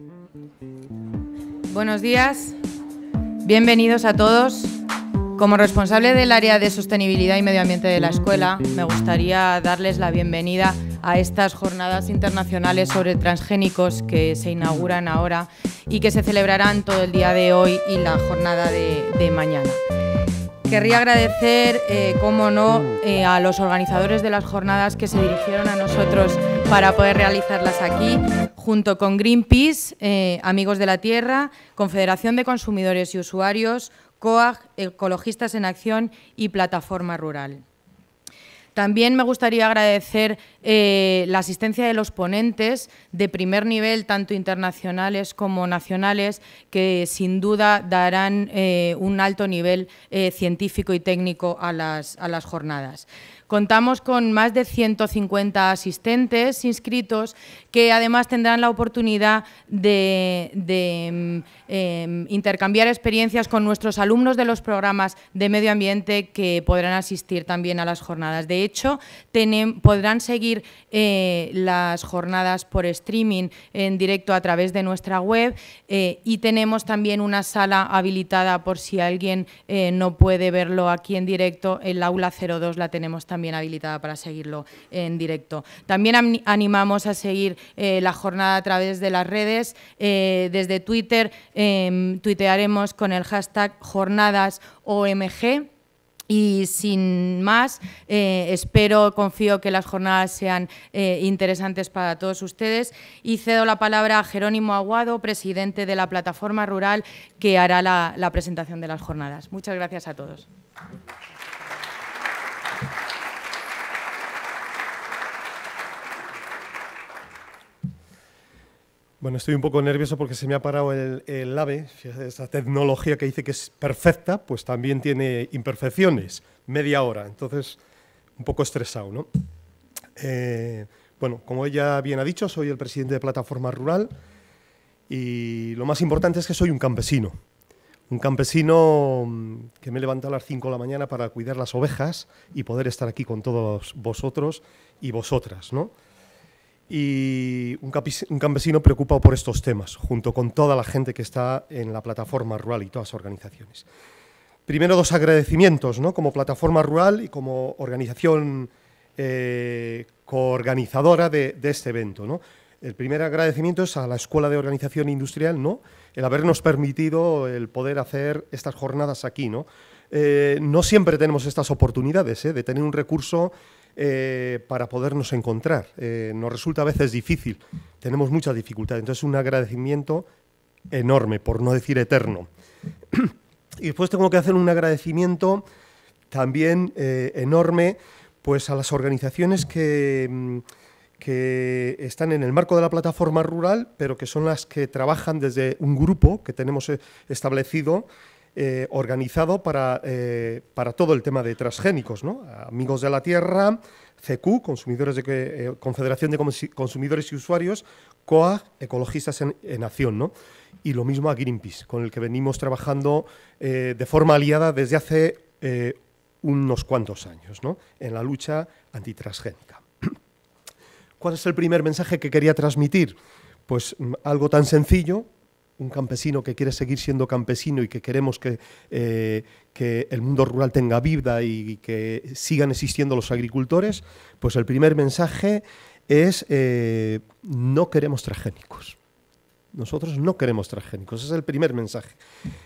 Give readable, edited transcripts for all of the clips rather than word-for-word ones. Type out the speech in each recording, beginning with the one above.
Buenos días, bienvenidos a todos. Como responsable del área de sostenibilidad y medio ambiente de la escuela, me gustaría darles la bienvenida a estas jornadas internacionales sobre transgénicos que se inauguran ahora y que se celebrarán todo el día de hoy y la jornada de mañana. Querría agradecer, cómo no, a los organizadores de las jornadas que se dirigieron a nosotros para poder realizarlas aquí, junto con Greenpeace, Amigos de la Tierra, Confederación de Consumidores y Usuarios, COAG, Ecologistas en Acción y Plataforma Rural. También me gustaría agradecer la asistencia de los ponentes de primer nivel, tanto internacionales como nacionales, que sin duda darán un alto nivel científico y técnico a las jornadas. Contamos con más de 150 asistentes inscritos que además tendrán la oportunidad de intercambiar experiencias con nuestros alumnos de los programas de medio ambiente que podrán asistir también a las jornadas. De hecho, podrán seguir las jornadas por streaming en directo a través de nuestra web y tenemos también una sala habilitada por si alguien no puede verlo aquí en directo. El aula 02 la tenemos también habilitada para seguirlo en directo. También animamos a seguir la jornada a través de las redes. Desde Twitter tuitearemos con el hashtag JornadasOMG. Y sin más, confío que las jornadas sean interesantes para todos ustedes y cedo la palabra a Jerónimo Aguado, presidente de la Plataforma Rural, que hará la presentación de las jornadas. Muchas gracias a todos. Bueno, estoy un poco nervioso porque se me ha parado el AVE, esa tecnología que dice que es perfecta, pues también tiene imperfecciones, media hora, entonces un poco estresado, ¿no? Bueno, como ella bien ha dicho, soy el presidente de Plataforma Rural y lo más importante es que soy un campesino que me he levantado a las 5 de la mañana para cuidar las ovejas y poder estar aquí con todos vosotros y vosotras, ¿no? Y un campesino preocupado por estos temas, junto con toda la gente que está en la Plataforma Rural y todas las organizaciones. Primero, dos agradecimientos, ¿no? Como Plataforma Rural y como organización coorganizadora de este evento, ¿no? El primer agradecimiento es a la Escuela de Organización Industrial, ¿no? El habernos permitido el poder hacer estas jornadas aquí, ¿no? No siempre tenemos estas oportunidades, de tener un recurso para podernos encontrar. Nos resulta a veces difícil, tenemos muchas dificultades, entonces un agradecimiento enorme, por no decir eterno. Y después tengo que hacer un agradecimiento también enorme pues a las organizaciones que están en el marco de la Plataforma Rural, pero que son las que trabajan desde un grupo que tenemos establecido, organizado para todo el tema de transgénicos, ¿no? Amigos de la Tierra, CQ, Confederación de Consumidores y Usuarios, COAG, Ecologistas en Acción, ¿no? Y lo mismo a Greenpeace, con el que venimos trabajando de forma aliada desde hace unos cuantos años, ¿no? En la lucha antitransgénica. ¿Cuál es el primer mensaje que quería transmitir? Pues algo tan sencillo. Un campesino que quiere seguir siendo campesino y que queremos que el mundo rural tenga vida y que sigan existiendo los agricultores, pues el primer mensaje es no queremos transgénicos. Nosotros no queremos transgénicos, ese es el primer mensaje.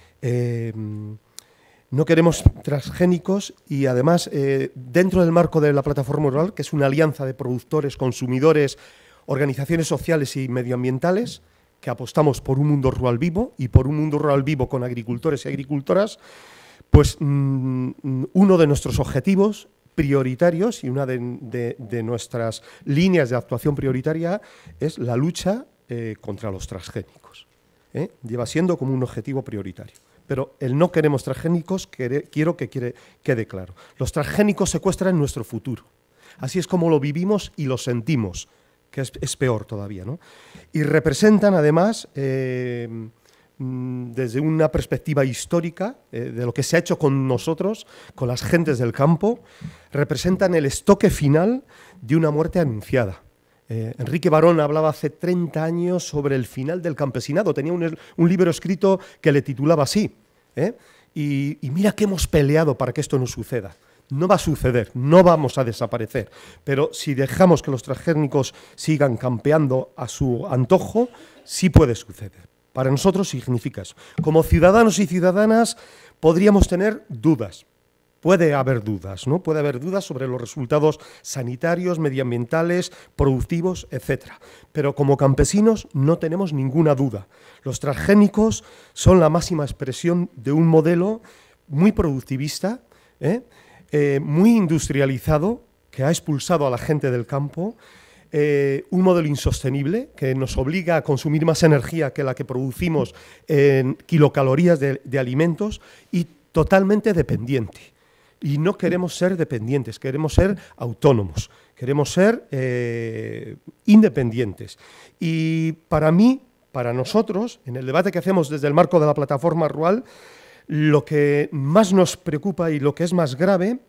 No queremos transgénicos y además dentro del marco de la Plataforma Rural, que es una alianza de productores, consumidores, organizaciones sociales y medioambientales, que apostamos por un mundo rural vivo y por un mundo rural vivo con agricultores y agricultoras, pues uno de nuestros objetivos prioritarios y una de nuestras líneas de actuación prioritaria es la lucha contra los transgénicos. Lleva siendo como un objetivo prioritario. Pero el no queremos transgénicos quiero que quede claro. Los transgénicos secuestran nuestro futuro. Así es como lo vivimos y lo sentimos, que es peor todavía, ¿no? Y representan, además, desde una perspectiva histórica, de lo que se ha hecho con nosotros, con las gentes del campo, representan el estoque final de una muerte anunciada. Enrique Barón hablaba hace 30 años sobre el final del campesinado. Tenía un libro escrito que le titulaba así. Y mira que hemos peleado para que esto no suceda. No va a suceder, no vamos a desaparecer. Pero si dejamos que los transgénicos sigan campeando a su antojo, sí puede suceder. Para nosotros significa eso. Como ciudadanos y ciudadanas podríamos tener dudas. Puede haber dudas, ¿no? Puede haber dudas sobre los resultados sanitarios, medioambientales, productivos, etc. Pero como campesinos no tenemos ninguna duda. Los transgénicos son la máxima expresión de un modelo muy productivista, muy industrializado, que ha expulsado a la gente del campo, un modelo insostenible que nos obliga a consumir más energía que la que producimos en kilocalorías de alimentos y totalmente dependiente. Y no queremos ser dependientes, queremos ser autónomos, queremos ser independientes. Y para mí, para nosotros, en el debate que hacemos desde el marco de la plataforma rural, lo que más nos preocupa y lo que es más grave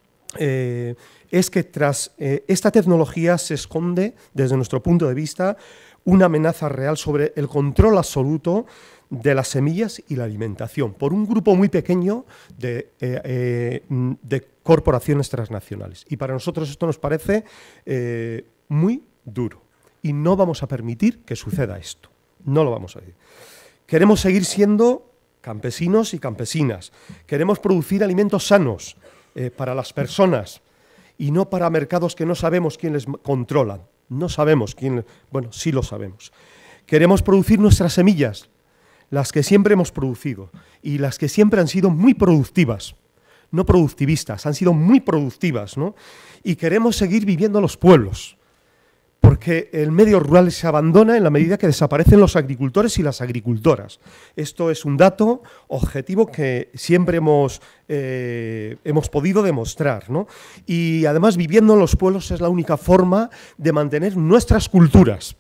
es que tras esta tecnología se esconde, desde nuestro punto de vista, una amenaza real sobre el control absoluto de las semillas y la alimentación, por un grupo muy pequeño de corporaciones transnacionales. Y para nosotros esto nos parece muy duro. Y no vamos a permitir que suceda esto. No lo vamos a hacer. Queremos seguir siendo campesinos y campesinas. Queremos producir alimentos sanos para las personas y no para mercados que no sabemos quién les controlan. No sabemos quién... Bueno, sí lo sabemos. Queremos producir nuestras semillas, las que siempre hemos producido y las que siempre han sido muy productivas, no productivistas, han sido muy productivas, ¿no? Y queremos seguir viviendo los pueblos, porque el medio rural se abandona en la medida que desaparecen los agricultores y las agricultoras. Esto es un dato objetivo que siempre hemos podido demostrar, ¿no? Y además viviendo en los pueblos es la única forma de mantener nuestras culturas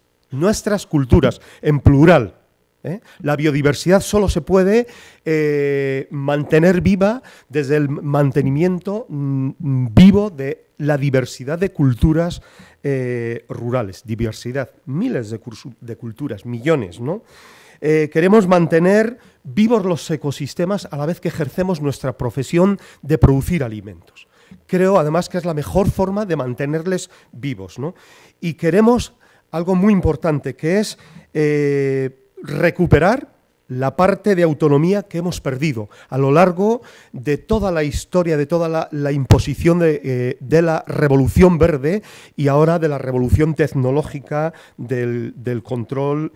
en plural. La biodiversidad solo se puede mantener viva desde el mantenimiento vivo de la diversidad de culturas rurales. Diversidad, miles de culturas, millones, ¿no? Queremos mantener vivos los ecosistemas a la vez que ejercemos nuestra profesión de producir alimentos. Creo, además, que es la mejor forma de mantenerles vivos, ¿no? Y queremos algo muy importante, que es recuperar la parte de autonomía que hemos perdido a lo largo de toda la historia, de toda la imposición de la revolución verde y ahora de la revolución tecnológica del control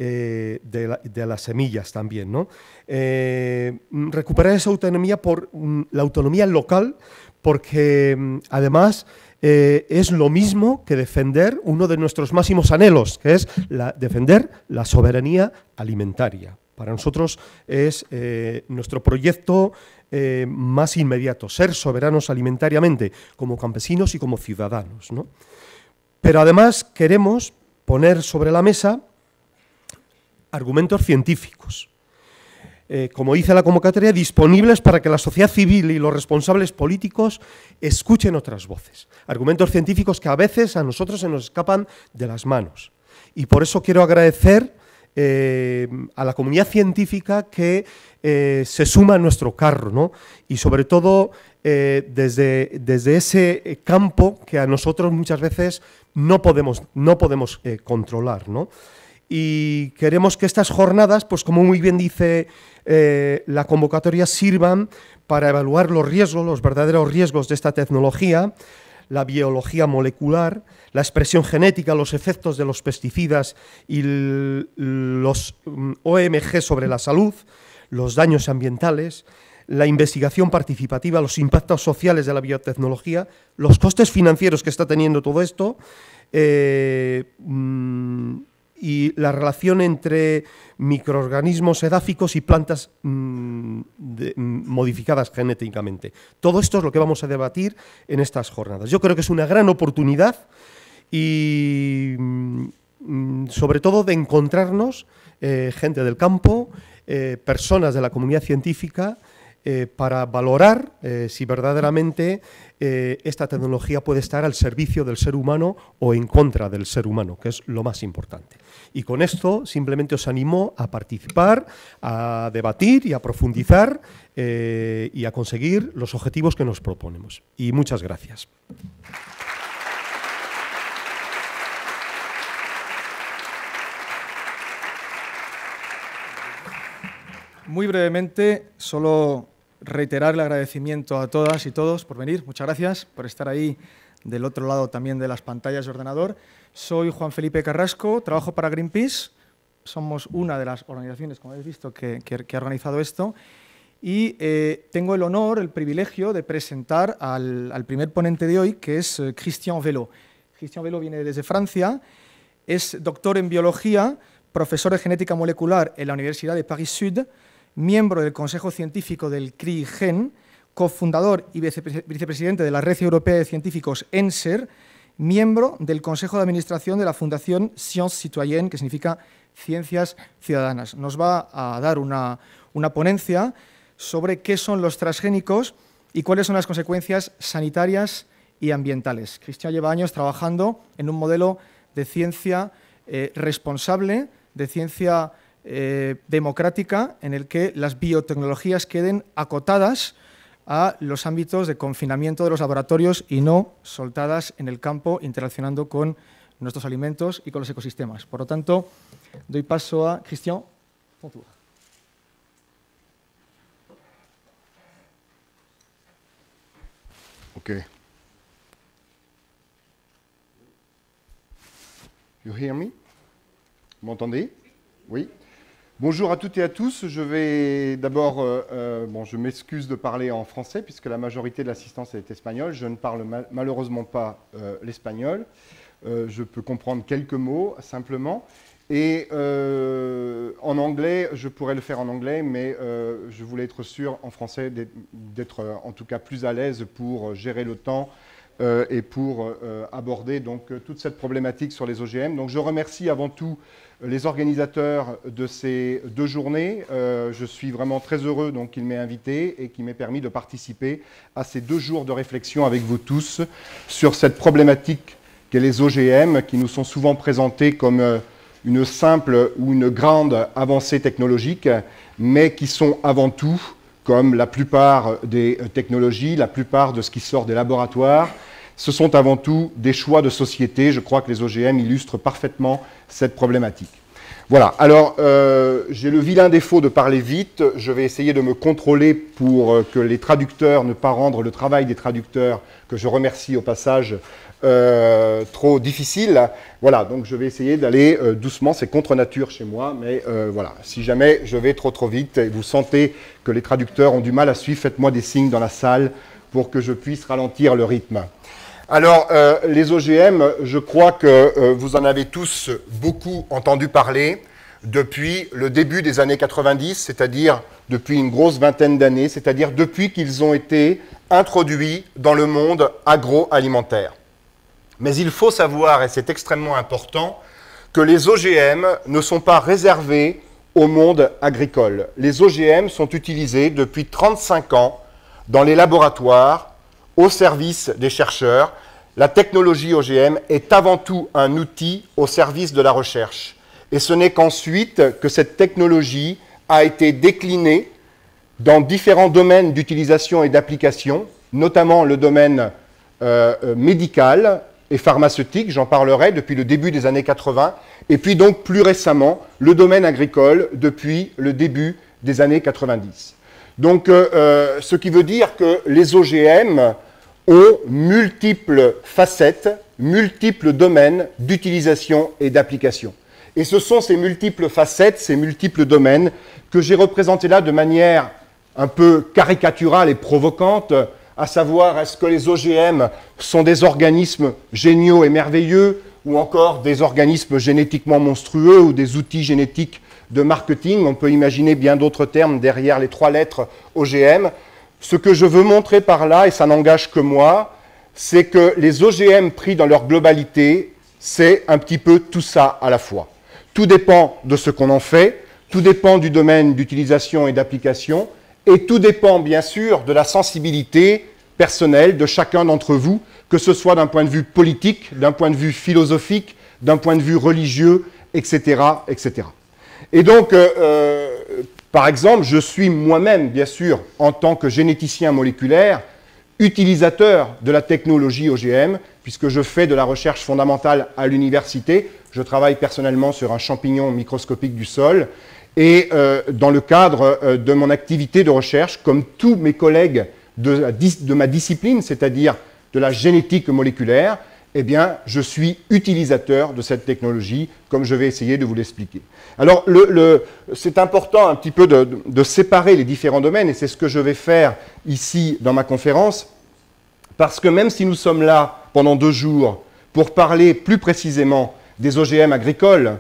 de las semillas también, ¿no? Recuperar esa autonomía por la autonomía local, porque además es lo mismo que defender uno de nuestros máximos anhelos, que es defender la soberanía alimentaria. Para nosotros es nuestro proyecto más inmediato, ser soberanos alimentariamente, como campesinos y como ciudadanos, ¿no? Pero además queremos poner sobre la mesa argumentos científicos, como dice la convocatoria, disponibles para que la sociedad civil y los responsables políticos escuchen otras voces. Argumentos científicos que a veces a nosotros se nos escapan de las manos. Y por eso quiero agradecer a la comunidad científica que se suma a nuestro carro, ¿no? Y sobre todo desde ese campo que a nosotros muchas veces no podemos controlar, ¿no? Y queremos que estas jornadas, pues como muy bien dice la convocatoria, sirvan para evaluar los riesgos, los verdaderos riesgos de esta tecnología, la biología molecular, la expresión genética, los efectos de los pesticidas y los OMG sobre la salud, los daños ambientales, la investigación participativa, los impactos sociales de la biotecnología, los costes financieros que está teniendo todo esto, y la relación entre microorganismos edáficos y plantas modificadas genéticamente. Todo esto es lo que vamos a debatir en estas jornadas. Yo creo que es una gran oportunidad y sobre todo de encontrarnos gente del campo, personas de la comunidad científica, para valorar si verdaderamente esta tecnología puede estar al servicio del ser humano o en contra del ser humano, que es lo más importante. Y con esto simplemente os animo a participar, a debatir y a profundizar y a conseguir los objetivos que nos proponemos. Y muchas gracias. Muy brevemente, solo reiterar el agradecimiento a todas y todos por venir. Muchas gracias por estar ahí del otro lado también de las pantallas de ordenador. Soy Juan Felipe Carrasco, trabajo para Greenpeace. Somos una de las organizaciones, como habéis visto, que ha organizado esto. Y tengo el honor, el privilegio de presentar al primer ponente de hoy, que es Christian Velo. Christian Velo viene desde Francia, es doctor en biología, profesor de genética molecular en la Universidad de Paris Sud, miembro del Consejo Científico del CRI-GEN, cofundador y vicepresidente de la Red Europea de Científicos ENSER, miembro del Consejo de Administración de la Fundación Sciences Citoyennes, que significa Ciencias Ciudadanas. Nos va a dar una ponencia sobre qué son los transgénicos y cuáles son las consecuencias sanitarias y ambientales. Christian lleva años trabajando en un modelo de ciencia responsable, de ciencia democrática, en el que las biotecnologías queden acotadas a los ámbitos de confinamiento de los laboratorios y no soltadas en el campo, interaccionando con nuestros alimentos y con los ecosistemas. Por lo tanto, doy paso a Christian. Okay. You hear me? Vous m'entendez? Oui. Bonjour à toutes et à tous. Je vais d'abord, je m'excuse de parler en français puisque la majorité de l'assistance est espagnole. Je ne parle malheureusement pas l'espagnol. Je peux comprendre quelques mots simplement. Et en anglais, je pourrais le faire en anglais, mais je voulais être sûr en français d'être en tout cas plus à l'aise pour gérer le temps et pour aborder donc toute cette problématique sur les OGM. Donc je remercie avant tout les organisateurs de ces deux journées. Je suis vraiment très heureux qu'ils m'aient invité et qu'il m'ait permis de participer à ces 2 jours de réflexion avec vous tous sur cette problématique qu'est les OGM, qui nous sont souvent présentés comme une simple ou une grande avancée technologique, mais qui sont avant tout, comme la plupart des technologies, la plupart de ce qui sort des laboratoires, ce sont avant tout des choix de société. Je crois que les OGM illustrent parfaitement cette problématique. Voilà, alors j'ai le vilain défaut de parler vite. Je vais essayer de me contrôler pour que les traducteurs, ne pas rendre le travail des traducteurs, que je remercie au passage, trop difficile. Voilà, donc je vais essayer d'aller doucement, c'est contre nature chez moi, mais voilà, si jamais je vais trop vite et vous sentez que les traducteurs ont du mal à suivre, faites-moi des signes dans la salle pour que je puisse ralentir le rythme. Alors, les OGM, je crois que vous en avez tous beaucoup entendu parler depuis le début des années 90, c'est-à-dire depuis une grosse vingtaine d'années, c'est-à-dire depuis qu'ils ont été introduits dans le monde agroalimentaire. Mais il faut savoir, et c'est extrêmement important, que les OGM ne sont pas réservés au monde agricole. Les OGM sont utilisés depuis 35 ans dans les laboratoires, au service des chercheurs. La technologie OGM est avant tout un outil au service de la recherche. Et ce n'est qu'ensuite que cette technologie a été déclinée dans différents domaines d'utilisation et d'application, notamment le domaine médical et pharmaceutique, j'en parlerai depuis le début des années 80, et puis donc plus récemment le domaine agricole depuis le début des années 90. Donc ce qui veut dire que les OGM ont multiples facettes, multiples domaines d'utilisation et d'application. Et ce sont ces multiples facettes, ces multiples domaines que j'ai représentés là de manière un peu caricaturale et provocante, à savoir est-ce que les OGM sont des organismes géniaux et merveilleux ou encore des organismes génétiquement monstrueux ou des outils génétiques de marketing. On peut imaginer bien d'autres termes derrière les 3 lettres OGM. Ce que je veux montrer par là, et ça n'engage que moi, c'est que les OGM pris dans leur globalité, c'est un petit peu tout ça à la fois. Tout dépend de ce qu'on en fait, tout dépend du domaine d'utilisation et d'application, Et tout dépend, bien sûr, de la sensibilité personnelle de chacun d'entre vous, que ce soit d'un point de vue politique, d'un point de vue philosophique, d'un point de vue religieux, etc., etc. Et donc, par exemple, je suis moi-même, bien sûr, en tant que généticien moléculaire, utilisateur de la technologie OGM, puisque je fais de la recherche fondamentale à l'université. Je travaille personnellement sur un champignon microscopique du sol. Et dans le cadre de mon activité de recherche, comme tous mes collègues de ma discipline, c'est-à-dire de la génétique moléculaire, eh bien, je suis utilisateur de cette technologie, comme je vais essayer de vous l'expliquer. Alors, c'est important un petit peu de séparer les différents domaines, et c'est ce que je vais faire ici dans ma conférence, parce que même si nous sommes là pendant 2 jours pour parler plus précisément des OGM agricoles,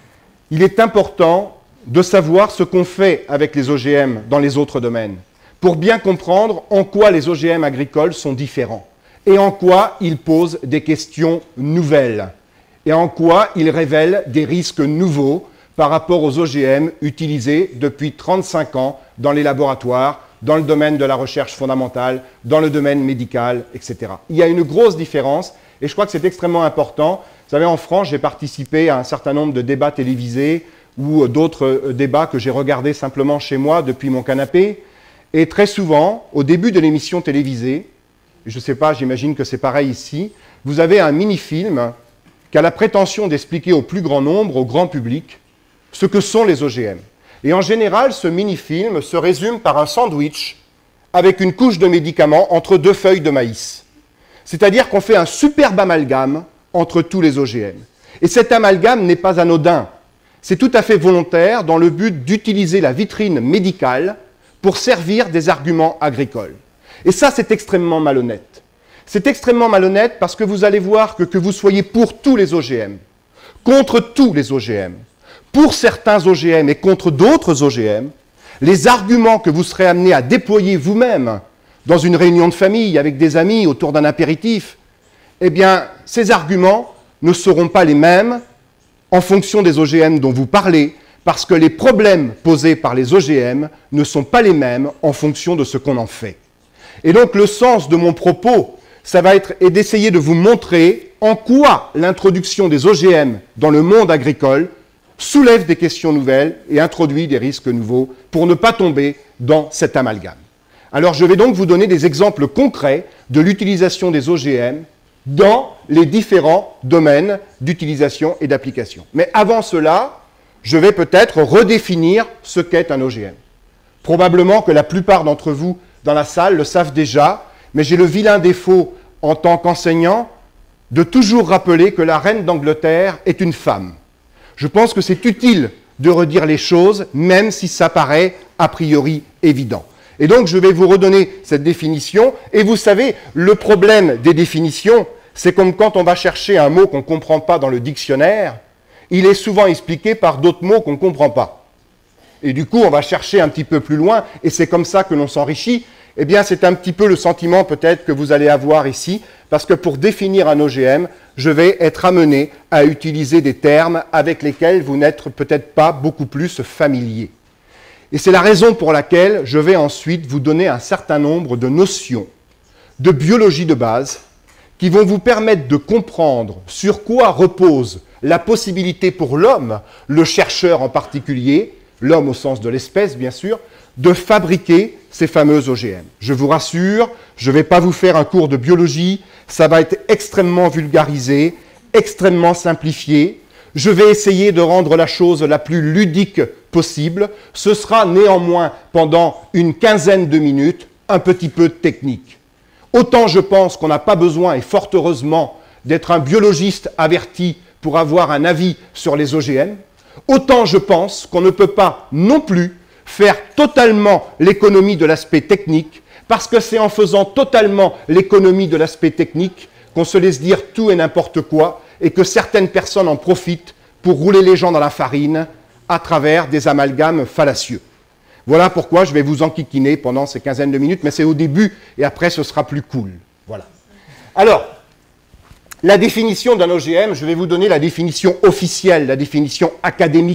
il est important de savoir ce qu'on fait avec les OGM dans les autres domaines, pour bien comprendre en quoi les OGM agricoles sont différents, et en quoi ils posent des questions nouvelles, et en quoi ils révèlent des risques nouveaux par rapport aux OGM utilisés depuis 35 ans dans les laboratoires, dans le domaine de la recherche fondamentale, dans le domaine médical, etc. Il y a une grosse différence, et je crois que c'est extrêmement important. Vous savez, en France, j'ai participé à un certain nombre de débats télévisés, ou d'autres débats que j'ai regardés simplement chez moi depuis mon canapé. Et très souvent, au début de l'émission télévisée, je ne sais pas, j'imagine que c'est pareil ici, vous avez un mini-film qui a la prétention d'expliquer au plus grand nombre, au grand public, ce que sont les OGM. Et en général, ce mini-film se résume par un sandwich avec une couche de médicaments entre 2 feuilles de maïs. C'est-à-dire qu'on fait un superbe amalgame entre tous les OGM. Et cet amalgame n'est pas anodin. C'est tout à fait volontaire dans le but d'utiliser la vitrine médicale pour servir des arguments agricoles. Et ça, c'est extrêmement malhonnête. C'est extrêmement malhonnête parce que vous allez voir que vous soyez pour tous les OGM, contre tous les OGM, pour certains OGM et contre d'autres OGM, les arguments que vous serez amenés à déployer vous-même dans une réunion de famille avec des amis autour d'un apéritif, eh bien, ces arguments ne seront pas les mêmes en fonction des OGM dont vous parlez, parce que les problèmes posés par les OGM ne sont pas les mêmes en fonction de ce qu'on en fait. Et donc le sens de mon propos, ça va être d'essayer de vous montrer en quoi l'introduction des OGM dans le monde agricole soulève des questions nouvelles et introduit des risques nouveaux pour ne pas tomber dans cet amalgame. Alors je vais donc vous donner des exemples concrets de l'utilisation des OGM dans les différents domaines d'utilisation et d'application. Mais avant cela, je vais peut-être redéfinir ce qu'est un OGM. Probablement que la plupart d'entre vous dans la salle le savent déjà, mais j'ai le vilain défaut en tant qu'enseignant de toujours rappeler que la reine d'Angleterre est une femme. Je pense que c'est utile de redire les choses, même si ça paraît a priori évident. Et donc je vais vous redonner cette définition, et vous savez, le problème des définitions, c'est comme quand on va chercher un mot qu'on ne comprend pas dans le dictionnaire, il est souvent expliqué par d'autres mots qu'on ne comprend pas. Et du coup, on va chercher un petit peu plus loin, et c'est comme ça que l'on s'enrichit. Eh bien, c'est un petit peu le sentiment peut-être que vous allez avoir ici, parce que pour définir un OGM, je vais être amené à utiliser des termes avec lesquels vous n'êtes peut-être pas beaucoup plus familier. Et c'est la raison pour laquelle je vais ensuite vous donner un certain nombre de notions de biologie de base qui vont vous permettre de comprendre sur quoi repose la possibilité pour l'homme, le chercheur en particulier, l'homme au sens de l'espèce bien sûr, de fabriquer ces fameux OGM. Je vous rassure, je ne vais pas vous faire un cours de biologie, ça va être extrêmement vulgarisé, extrêmement simplifié. Je vais essayer de rendre la chose la plus ludique possible. Ce sera néanmoins, pendant une quinzaine de minutes, un petit peu technique. Autant je pense qu'on n'a pas besoin, et fort heureusement, d'être un biologiste averti pour avoir un avis sur les OGM, autant je pense qu'on ne peut pas non plus faire totalement l'économie de l'aspect technique, parce que c'est en faisant totalement l'économie de l'aspect technique qu'on se laisse dire tout et n'importe quoi, et que certaines personnes en profitent pour rouler les gens dans la farine à travers des amalgames fallacieux. Voilà pourquoi je vais vous enquiquiner pendant ces quinzaines de minutes, mais c'est au début, et après ce sera plus cool. Voilà. Alors, la définition d'un OGM, je vais vous donner la définition officielle, la définition académique,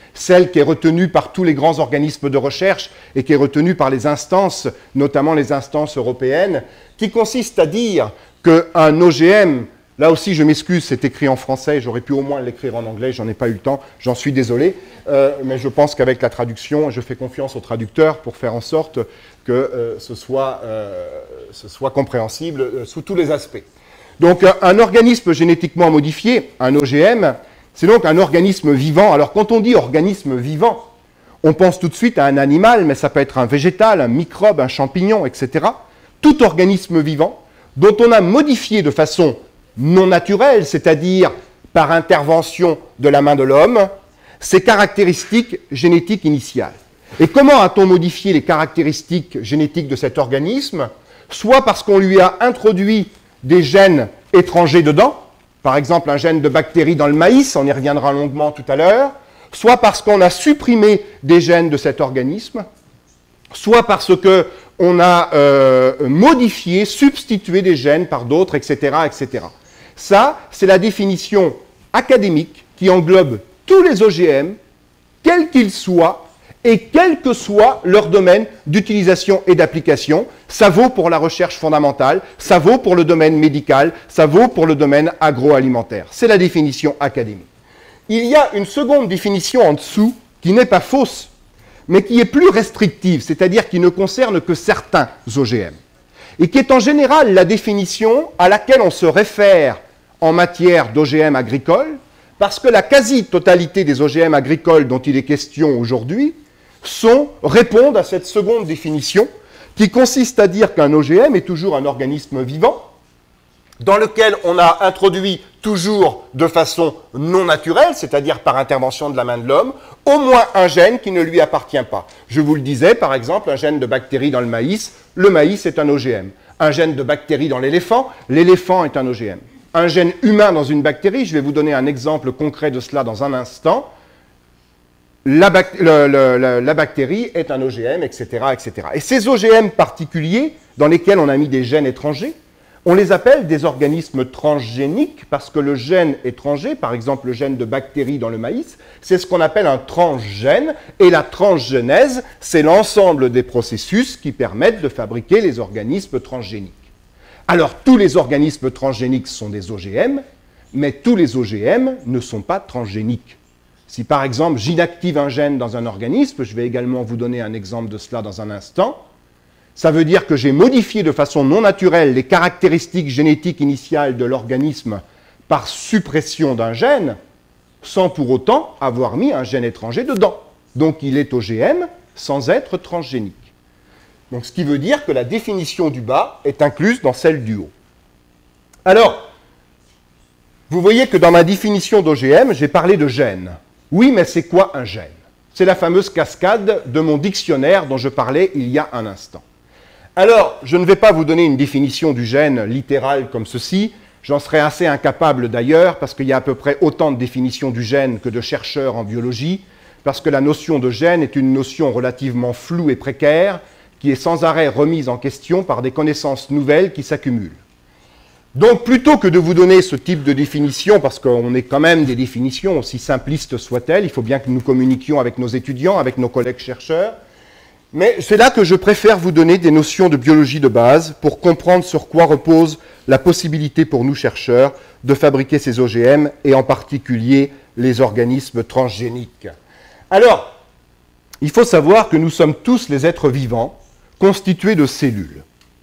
celle qui est retenue par tous les grands organismes de recherche et qui est retenue par les instances, notamment les instances européennes, qui consiste à dire qu'un OGM, là aussi je m'excuse, c'est écrit en français, j'aurais pu au moins l'écrire en anglais, j'en ai pas eu le temps, j'en suis désolé, mais je pense qu'avec la traduction, je fais confiance au traducteur pour faire en sorte que ce soit compréhensible sous tous les aspects. Donc un organisme génétiquement modifié, un OGM, c'est donc un organisme vivant. Alors quand on dit organisme vivant, on pense tout de suite à un animal, mais ça peut être un végétal, un microbe, un champignon, etc. Tout organisme vivant dont on a modifié de façon non naturelle, c'est-à-dire par intervention de la main de l'homme, ses caractéristiques génétiques initiales. Et comment a-t-on modifié les caractéristiques génétiques de cet organisme? Soit parce qu'on lui a introduit des gènes étrangers dedans, par exemple un gène de bactérie dans le maïs, on y reviendra longuement tout à l'heure, soit parce qu'on a supprimé des gènes de cet organisme, soit parce qu'on a modifié, substitué des gènes par d'autres, etc., etc. Ça, c'est la définition académique qui englobe tous les OGM, quels qu'ils soient, et quel que soit leur domaine d'utilisation et d'application. Ça vaut pour la recherche fondamentale, ça vaut pour le domaine médical, ça vaut pour le domaine agroalimentaire. C'est la définition académique. Il y a une seconde définition en dessous qui n'est pas fausse, mais qui est plus restrictive, c'est-à-dire qui ne concerne que certains OGM, et qui est en général la définition à laquelle on se réfère en matière d'OGM agricoles, parce que la quasi-totalité des OGM agricoles dont il est question aujourd'hui répondent à cette seconde définition, qui consiste à dire qu'un OGM est toujours un organisme vivant, dans lequel on a introduit toujours de façon non naturelle, c'est-à-dire par intervention de la main de l'homme, au moins un gène qui ne lui appartient pas. Je vous le disais, par exemple, un gène de bactérie dans le maïs est un OGM. Un gène de bactérie dans l'éléphant est un OGM. Un gène humain dans une bactérie, je vais vous donner un exemple concret de cela dans un instant, la bactérie est un OGM, etc., etc. Et ces OGM particuliers, dans lesquels on a mis des gènes étrangers, on les appelle des organismes transgéniques parce que le gène étranger, par exemple le gène de bactérie dans le maïs, c'est ce qu'on appelle un transgène, et la transgénèse, c'est l'ensemble des processus qui permettent de fabriquer les organismes transgéniques. Alors, tous les organismes transgéniques sont des OGM, mais tous les OGM ne sont pas transgéniques. Si par exemple j'inactive un gène dans un organisme, je vais également vous donner un exemple de cela dans un instant, ça veut dire que j'ai modifié de façon non naturelle les caractéristiques génétiques initiales de l'organisme par suppression d'un gène, sans pour autant avoir mis un gène étranger dedans. Donc il est OGM sans être transgénique. Donc ce qui veut dire que la définition du bas est incluse dans celle du haut. Alors, vous voyez que dans ma définition d'OGM, j'ai parlé de gène. Oui, mais c'est quoi un gène? C'est la fameuse cascade de mon dictionnaire dont je parlais il y a un instant. Alors, je ne vais pas vous donner une définition du gène littérale comme ceci, j'en serais assez incapable d'ailleurs, parce qu'il y a à peu près autant de définitions du gène que de chercheurs en biologie, parce que la notion de gène est une notion relativement floue et précaire, qui est sans arrêt remise en question par des connaissances nouvelles qui s'accumulent. Donc, plutôt que de vous donner ce type de définition, parce qu'on est quand même des définitions, aussi simplistes soient-elles, il faut bien que nous communiquions avec nos étudiants, avec nos collègues chercheurs, mais c'est là que je préfère vous donner des notions de biologie de base pour comprendre sur quoi repose la possibilité pour nous chercheurs de fabriquer ces OGM, et en particulier les organismes transgéniques. Alors, il faut savoir que nous sommes tous les êtres vivants constitués de cellules.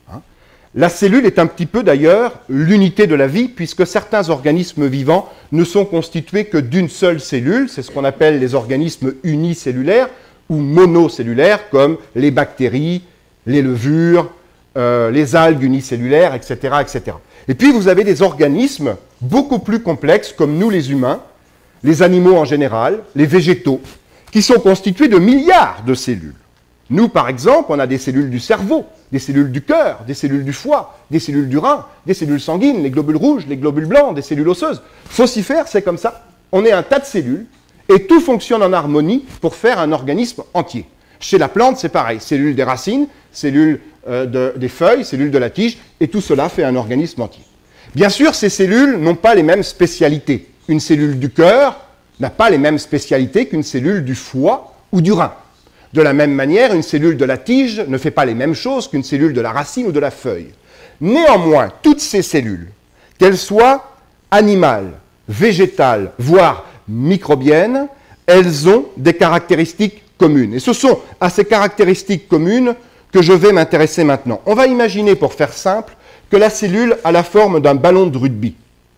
La cellule est un petit peu d'ailleurs l'unité de la vie, puisque certains organismes vivants ne sont constitués que d'une seule cellule, c'est ce qu'on appelle les organismes unicellulaires ou monocellulaires, comme les bactéries, les levures, les algues unicellulaires, etc., etc. Et puis vous avez des organismes beaucoup plus complexes, comme nous les humains, les animaux en général, les végétaux, qui sont constitués de milliards de cellules. Nous, par exemple, on a des cellules du cerveau, des cellules du cœur, des cellules du foie, des cellules du rein, des cellules sanguines, les globules rouges, les globules blancs, des cellules osseuses. Fossifères, c'est comme ça. On est un tas de cellules et tout fonctionne en harmonie pour faire un organisme entier. Chez la plante, c'est pareil. Cellules des racines, cellules des feuilles, cellules de la tige, et tout cela fait un organisme entier. Bien sûr, ces cellules n'ont pas les mêmes spécialités. Une cellule du cœur n'a pas les mêmes spécialités qu'une cellule du foie ou du rein. De la même manière, une cellule de la tige ne fait pas les mêmes choses qu'une cellule de la racine ou de la feuille. Néanmoins, toutes ces cellules, qu'elles soient animales, végétales, voire microbiennes, elles ont des caractéristiques communes. Et ce sont à ces caractéristiques communes que je vais m'intéresser maintenant. On va imaginer, pour faire simple, que la cellule a la forme d'un ballon de rugby.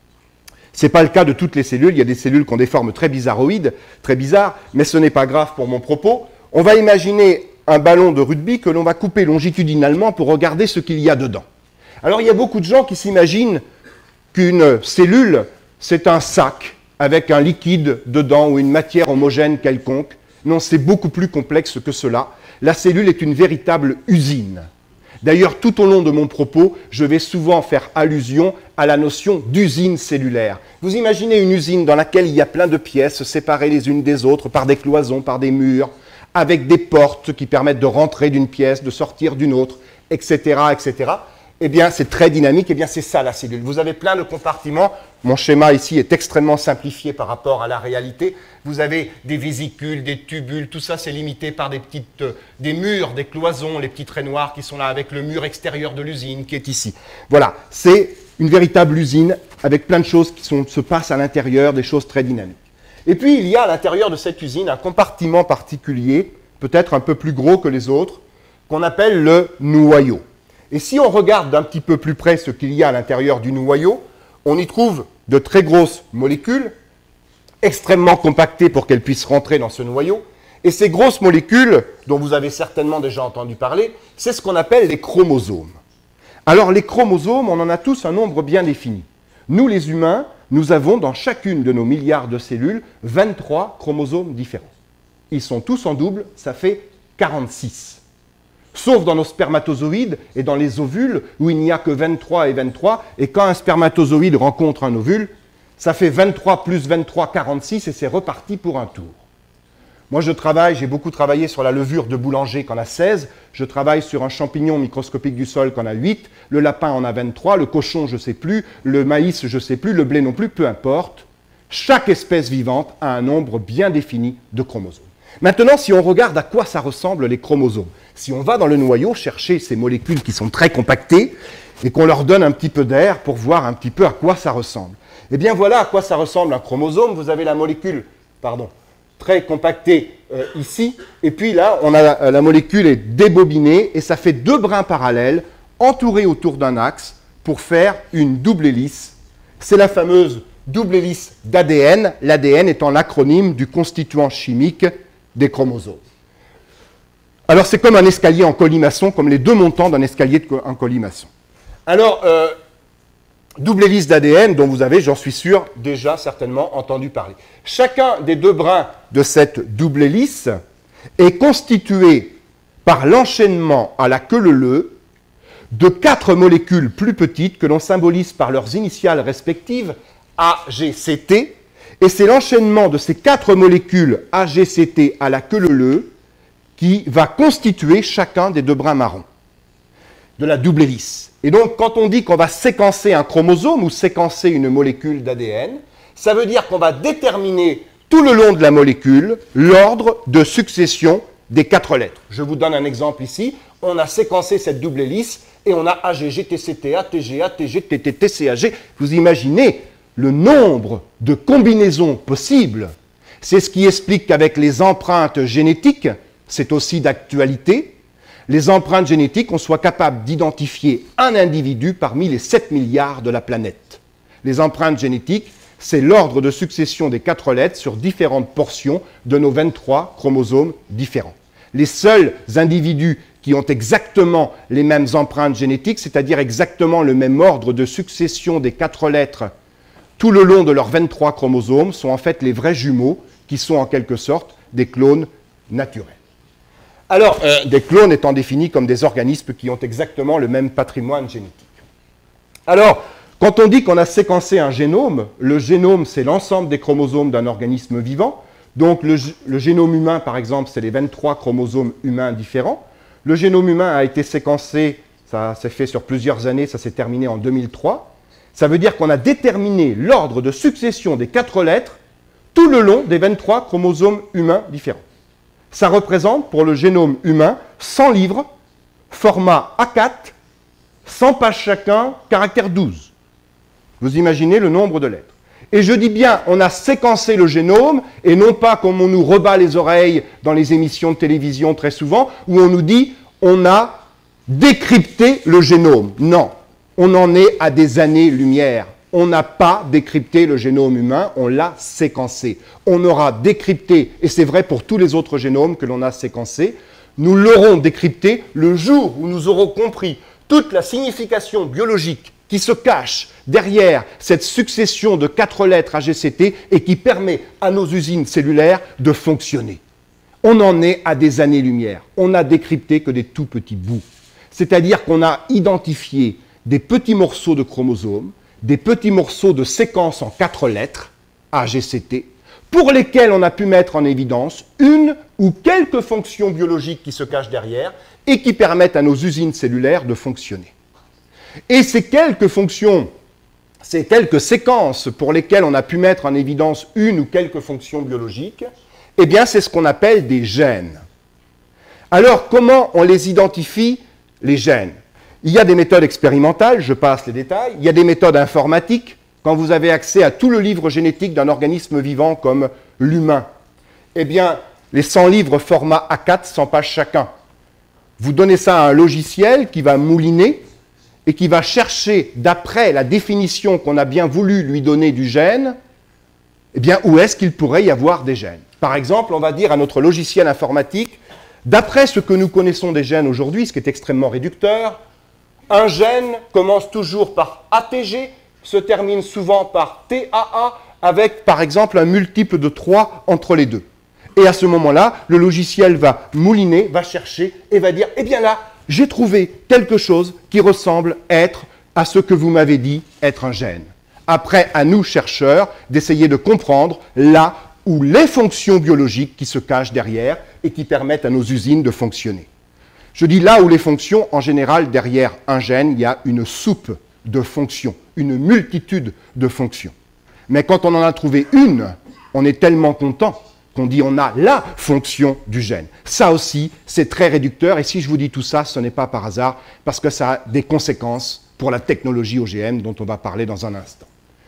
Ce n'est pas le cas de toutes les cellules. Il y a des cellules qui ont des formes très bizarroïdes, très bizarres, mais ce n'est pas grave pour mon propos. On va imaginer un ballon de rugby que l'on va couper longitudinalement pour regarder ce qu'il y a dedans. Alors, il y a beaucoup de gens qui s'imaginent qu'une cellule, c'est un sac avec un liquide dedans ou une matière homogène quelconque. Non, c'est beaucoup plus complexe que cela. La cellule est une véritable usine. D'ailleurs, tout au long de mon propos, je vais souvent faire allusion à la notion d'usine cellulaire. Vous imaginez une usine dans laquelle il y a plein de pièces séparées les unes des autres par des cloisons, par des murs, avec des portes qui permettent de rentrer d'une pièce, de sortir d'une autre, etc., etc. Eh bien, c'est très dynamique. Eh bien, c'est ça la cellule. Vous avez plein de compartiments. Mon schéma ici est extrêmement simplifié par rapport à la réalité. Vous avez des vésicules, des tubules. Tout ça, c'est limité par des murs, des cloisons, les petits traits noirs qui sont là avec le mur extérieur de l'usine qui est ici. Voilà, c'est une véritable usine avec plein de choses qui se passent à l'intérieur, des choses très dynamiques. Et puis, il y a à l'intérieur de cette usine un compartiment particulier, peut-être un peu plus gros que les autres, qu'on appelle le noyau. Et si on regarde d'un petit peu plus près ce qu'il y a à l'intérieur du noyau, on y trouve de très grosses molécules, extrêmement compactées pour qu'elles puissent rentrer dans ce noyau. Et ces grosses molécules, dont vous avez certainement déjà entendu parler, c'est ce qu'on appelle les chromosomes. Alors les chromosomes, on en a tous un nombre bien défini. Nous les humains, nous avons dans chacune de nos milliards de cellules 23 chromosomes différents. Ils sont tous en double, ça fait 46. Sauf dans nos spermatozoïdes et dans les ovules, où il n'y a que 23 et 23, et quand un spermatozoïde rencontre un ovule, ça fait 23 plus 23, 46, et c'est reparti pour un tour. Moi, j'ai beaucoup travaillé sur la levure de boulanger qui en a 16, je travaille sur un champignon microscopique du sol qui en a 8, le lapin en a 23, le cochon, je ne sais plus, le maïs, je ne sais plus, le blé non plus, peu importe. Chaque espèce vivante a un nombre bien défini de chromosomes. Maintenant, si on regarde à quoi ça ressemble les chromosomes, si on va dans le noyau chercher ces molécules qui sont très compactées et qu'on leur donne un petit peu d'air pour voir un petit peu à quoi ça ressemble. Eh bien, voilà à quoi ça ressemble un chromosome. Vous avez la molécule, très compactée ici, et puis là, la molécule est débobinée et ça fait deux brins parallèles entourés autour d'un axe pour faire une double hélice. C'est la fameuse double hélice d'ADN, l'ADN étant l'acronyme du constituant chimique des chromosomes. Alors, c'est comme un escalier en colimaçon, comme les deux montants d'un escalier en colimaçon. Alors, double hélice d'ADN dont vous avez, j'en suis sûr, déjà certainement entendu parler. Chacun des deux brins de cette double hélice est constitué par l'enchaînement à la queue leu de 4 molécules plus petites que l'on symbolise par leurs initiales respectives, AGCT, et c'est l'enchaînement de ces 4 molécules AGCT à la queue leu qui va constituer chacun des deux brins marrons de la double hélice. Et donc, quand on dit qu'on va séquencer un chromosome ou séquencer une molécule d'ADN, ça veut dire qu'on va déterminer tout le long de la molécule l'ordre de succession des 4 lettres. Je vous donne un exemple ici. On a séquencé cette double hélice et on a AGG, TCTA, TGA, TG, TT, TCAG. Vous imaginez le nombre de combinaisons possibles. C'est ce qui explique qu'avec les empreintes génétiques, c'est aussi d'actualité, les empreintes génétiques, on soit capable d'identifier un individu parmi les 7 milliards de la planète. Les empreintes génétiques, c'est l'ordre de succession des 4 lettres sur différentes portions de nos 23 chromosomes différents. Les seuls individus qui ont exactement les mêmes empreintes génétiques, c'est-à-dire exactement le même ordre de succession des 4 lettres tout le long de leurs 23 chromosomes, sont en fait les vrais jumeaux, qui sont en quelque sorte des clones naturels. Alors, des clones étant définis comme des organismes qui ont exactement le même patrimoine génétique. Alors, quand on dit qu'on a séquencé un génome, le génome, c'est l'ensemble des chromosomes d'un organisme vivant. Donc, le génome humain, par exemple, c'est les 23 chromosomes humains différents. Le génome humain a été séquencé, ça s'est fait sur plusieurs années, ça s'est terminé en 2003. Ça veut dire qu'on a déterminé l'ordre de succession des 4 lettres tout le long des 23 chromosomes humains différents. Ça représente pour le génome humain 100 livres, format A4, 100 pages chacun, caractère 12. Vous imaginez le nombre de lettres. Et je dis bien, on a séquencé le génome, et non pas comme on nous rebat les oreilles dans les émissions de télévision très souvent, où on nous dit, on a décrypté le génome. Non, on en est à des années-lumière. On n'a pas décrypté le génome humain, on l'a séquencé. On aura décrypté, et c'est vrai pour tous les autres génomes que l'on a séquencés, nous l'aurons décrypté le jour où nous aurons compris toute la signification biologique qui se cache derrière cette succession de 4 lettres AGCT et qui permet à nos usines cellulaires de fonctionner. On en est à des années-lumière. On n'a décrypté que des tout petits bouts. C'est-à-dire qu'on a identifié des petits morceaux de chromosomes, des petits morceaux de séquences en 4 lettres, AGCT, pour lesquels on a pu mettre en évidence une ou quelques fonctions biologiques qui se cachent derrière et qui permettent à nos usines cellulaires de fonctionner. Et ces quelques fonctions, ces quelques séquences pour lesquelles on a pu mettre en évidence une ou quelques fonctions biologiques, eh bien c'est ce qu'on appelle des gènes. Alors comment on les identifie, les gènes? Il y a des méthodes expérimentales, je passe les détails, il y a des méthodes informatiques, quand vous avez accès à tout le livre génétique d'un organisme vivant comme l'humain. Eh bien, les 100 livres format A4, 100 pages chacun. Vous donnez ça à un logiciel qui va mouliner et qui va chercher, d'après la définition qu'on a bien voulu lui donner du gène, eh bien, où est-ce qu'il pourrait y avoir des gènes. Par exemple, on va dire à notre logiciel informatique, d'après ce que nous connaissons des gènes aujourd'hui, ce qui est extrêmement réducteur, un gène commence toujours par ATG, se termine souvent par TAA, avec par exemple un multiple de 3 entre les deux. Et à ce moment-là, le logiciel va mouliner, va chercher et va dire « Eh bien là, j'ai trouvé quelque chose qui ressemble à ce que vous m'avez dit être un gène. » Après, à nous, chercheurs, d'essayer de comprendre là où les fonctions biologiques qui se cachent derrière et qui permettent à nos usines de fonctionner. Je dis là où les fonctions, en général, derrière un gène, il y a une soupe de fonctions, une multitude de fonctions. Mais quand on en a trouvé une, on est tellement content qu'on dit on a la fonction du gène. Ça aussi, c'est très réducteur, et si je vous dis tout ça, ce n'est pas par hasard, parce que ça a des conséquences pour la technologie OGM dont on va parler dans un instant.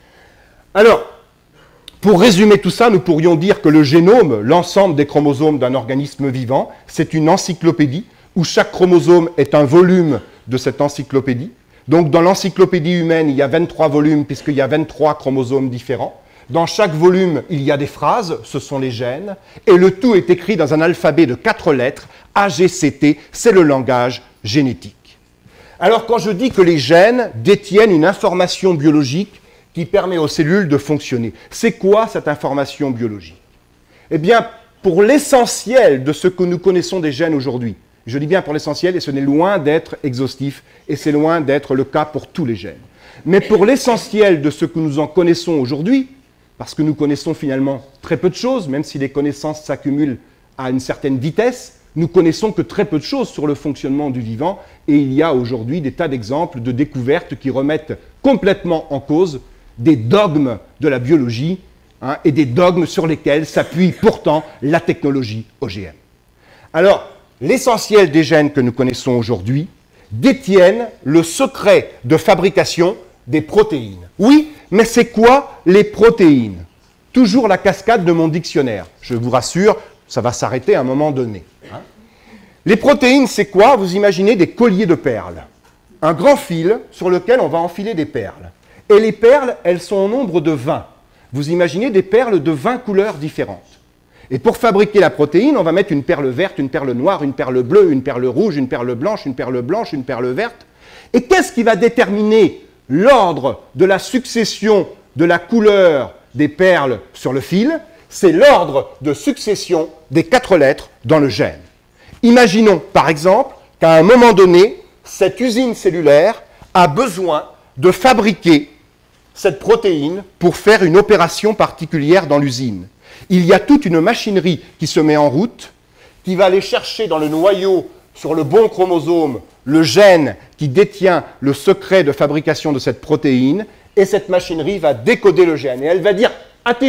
Alors, pour résumer tout ça, nous pourrions dire que le génome, l'ensemble des chromosomes d'un organisme vivant, c'est une encyclopédie, où chaque chromosome est un volume de cette encyclopédie. Donc dans l'encyclopédie humaine, il y a 23 volumes, puisqu'il y a 23 chromosomes différents. Dans chaque volume, il y a des phrases, ce sont les gènes, et le tout est écrit dans un alphabet de 4 lettres, AGCT, c'est le langage génétique. Alors quand je dis que les gènes détiennent une information biologique qui permet aux cellules de fonctionner, c'est quoi cette information biologique? Eh bien, pour l'essentiel de ce que nous connaissons des gènes aujourd'hui, je dis bien pour l'essentiel, et ce n'est loin d'être exhaustif, et c'est loin d'être le cas pour tous les gènes. Mais pour l'essentiel de ce que nous en connaissons aujourd'hui, parce que nous connaissons finalement très peu de choses, même si les connaissances s'accumulent à une certaine vitesse, nous connaissons que très peu de choses sur le fonctionnement du vivant, et il y a aujourd'hui des tas d'exemples de découvertes qui remettent complètement en cause des dogmes de la biologie, et des dogmes sur lesquels s'appuie pourtant la technologie OGM. Alors, l'essentiel des gènes que nous connaissons aujourd'hui détiennent le secret de fabrication des protéines. Oui, mais c'est quoi les protéines? Toujours la cascade de mon dictionnaire. Je vous rassure, ça va s'arrêter à un moment donné. Les protéines, c'est quoi? Vous imaginez des colliers de perles. Un grand fil sur lequel on va enfiler des perles. Et les perles, elles sont au nombre de 20. Vous imaginez des perles de 20 couleurs différentes. Et pour fabriquer la protéine, on va mettre une perle verte, une perle noire, une perle bleue, une perle rouge, une perle blanche, une perle blanche, une perle verte. Et qu'est-ce qui va déterminer l'ordre de la succession de la couleur des perles sur le fil? C'est l'ordre de succession des 4 lettres dans le gène. Imaginons, par exemple, qu'à un moment donné, cette usine cellulaire a besoin de fabriquer cette protéine pour faire une opération particulière dans l'usine. Il y a toute une machinerie qui se met en route, qui va aller chercher dans le noyau, sur le bon chromosome, le gène qui détient le secret de fabrication de cette protéine, et cette machinerie va décoder le gène. Et elle va dire, ATG,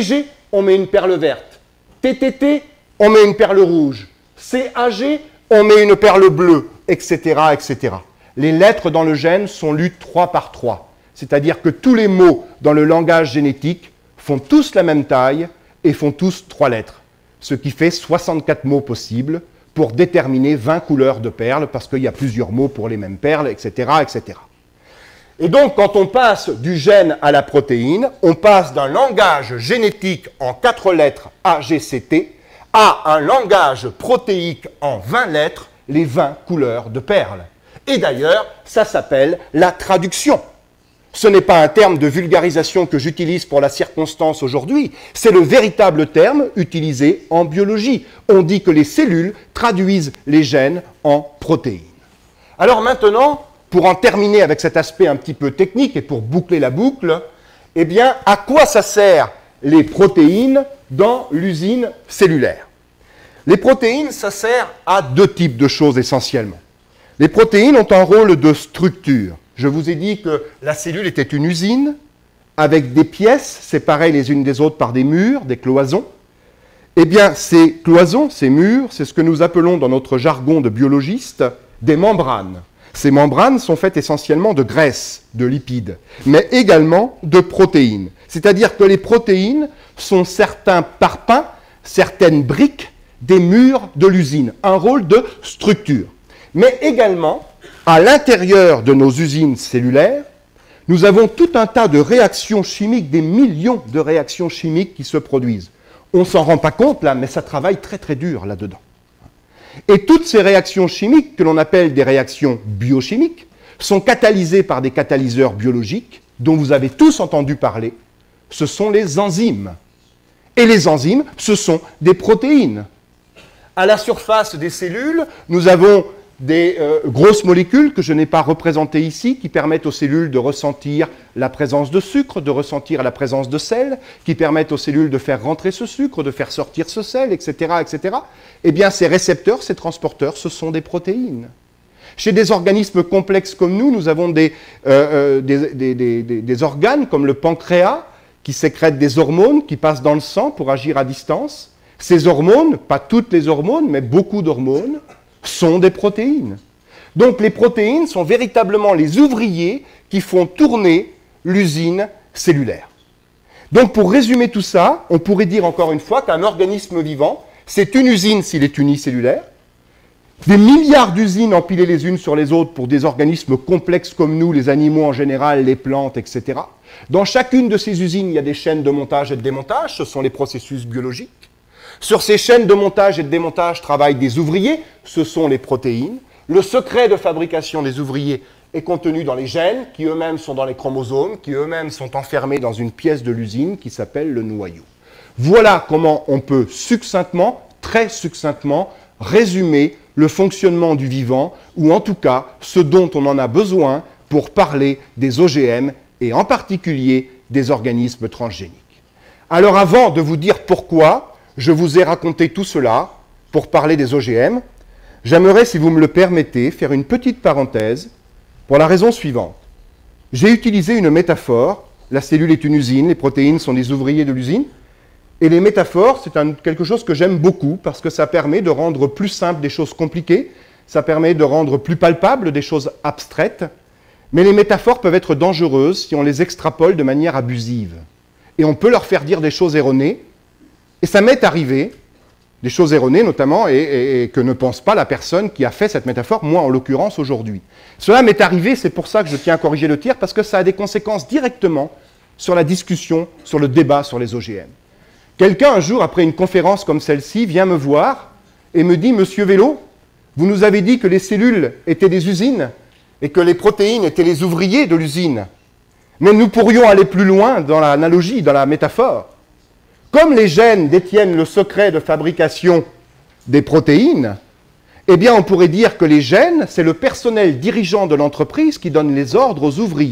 on met une perle verte. TTT, on met une perle rouge. CAG, on met une perle bleue, etc., etc. Les lettres dans le gène sont lues 3 par 3. C'est-à-dire que tous les mots dans le langage génétique font tous la même taille et font tous 3 lettres. Ce qui fait 64 mots possibles pour déterminer 20 couleurs de perles, parce qu'il y a plusieurs mots pour les mêmes perles, etc., etc. Et donc, quand on passe du gène à la protéine, on passe d'un langage génétique en 4 lettres AGCT à un langage protéique en 20 lettres, les 20 couleurs de perles. Et d'ailleurs, ça s'appelle la traduction. Ce n'est pas un terme de vulgarisation que j'utilise pour la circonstance aujourd'hui, c'est le véritable terme utilisé en biologie. On dit que les cellules traduisent les gènes en protéines. Alors maintenant, pour en terminer avec cet aspect un petit peu technique et pour boucler la boucle, eh bien, à quoi ça sert les protéines dans l'usine cellulaire? Les protéines, ça sert à 2 types de choses essentiellement. Les protéines ont un rôle de structure. Je vous ai dit que la cellule était une usine avec des pièces séparées les unes des autres par des murs, des cloisons. Eh bien, ces cloisons, ces murs, c'est ce que nous appelons dans notre jargon de biologiste des membranes. Ces membranes sont faites essentiellement de graisse, de lipides, mais également de protéines. C'est-à-dire que les protéines sont certains parpaings, certaines briques des murs de l'usine, un rôle de structure. Mais également, à l'intérieur de nos usines cellulaires, nous avons tout un tas de réactions chimiques, des millions de réactions chimiques qui se produisent. On ne s'en rend pas compte là, mais ça travaille très très dur là-dedans. Et toutes ces réactions chimiques, que l'on appelle des réactions biochimiques, sont catalysées par des catalyseurs biologiques, dont vous avez tous entendu parler. Ce sont les enzymes. Et les enzymes, ce sont des protéines. À la surface des cellules, nous avons des grosses molécules que je n'ai pas représentées ici, qui permettent aux cellules de ressentir la présence de sucre, de ressentir la présence de sel, qui permettent aux cellules de faire rentrer ce sucre, de faire sortir ce sel, etc., etc. Eh bien, ces récepteurs, ces transporteurs, ce sont des protéines. Chez des organismes complexes comme nous avons des organes comme le pancréas, qui sécrètent des hormones qui passent dans le sang pour agir à distance. Ces hormones, pas toutes les hormones, mais beaucoup d'hormones, sont des protéines. Donc les protéines sont véritablement les ouvriers qui font tourner l'usine cellulaire. Donc pour résumer tout ça, on pourrait dire encore une fois qu'un organisme vivant, c'est une usine s'il est unicellulaire, des milliards d'usines empilées les unes sur les autres pour des organismes complexes comme nous, les animaux en général, les plantes, etc. Dans chacune de ces usines, il y a des chaînes de montage et de démontage, ce sont les processus biologiques. Sur ces chaînes de montage et de démontage travaillent des ouvriers, ce sont les protéines. Le secret de fabrication des ouvriers est contenu dans les gènes, qui eux-mêmes sont dans les chromosomes, qui eux-mêmes sont enfermés dans une pièce de l'usine qui s'appelle le noyau. Voilà comment on peut succinctement, très succinctement, résumer le fonctionnement du vivant, ou en tout cas ce dont on en a besoin pour parler des OGM et en particulier des organismes transgéniques. Alors avant de vous dire pourquoi je vous ai raconté tout cela pour parler des OGM, j'aimerais, si vous me le permettez, faire une petite parenthèse pour la raison suivante. J'ai utilisé une métaphore, la cellule est une usine, les protéines sont des ouvriers de l'usine, et les métaphores, c'est quelque chose que j'aime beaucoup parce que ça permet de rendre plus simple des choses compliquées, ça permet de rendre plus palpables des choses abstraites, mais les métaphores peuvent être dangereuses si on les extrapole de manière abusive. Et on peut leur faire dire des choses erronées. Et ça m'est arrivé, des choses erronées notamment, et que ne pense pas la personne qui a fait cette métaphore, moi en l'occurrence aujourd'hui. Cela m'est arrivé, c'est pour ça que je tiens à corriger le tir, parce que ça a des conséquences directement sur la discussion, sur le débat sur les OGM. Quelqu'un un jour, après une conférence comme celle-ci, vient me voir et me dit « Monsieur Vélo, vous nous avez dit que les cellules étaient des usines et que les protéines étaient les ouvriers de l'usine. Mais nous pourrions aller plus loin dans l'analogie, dans la métaphore. Comme les gènes détiennent le secret de fabrication des protéines, eh bien on pourrait dire que les gènes, c'est le personnel dirigeant de l'entreprise qui donne les ordres aux ouvriers. »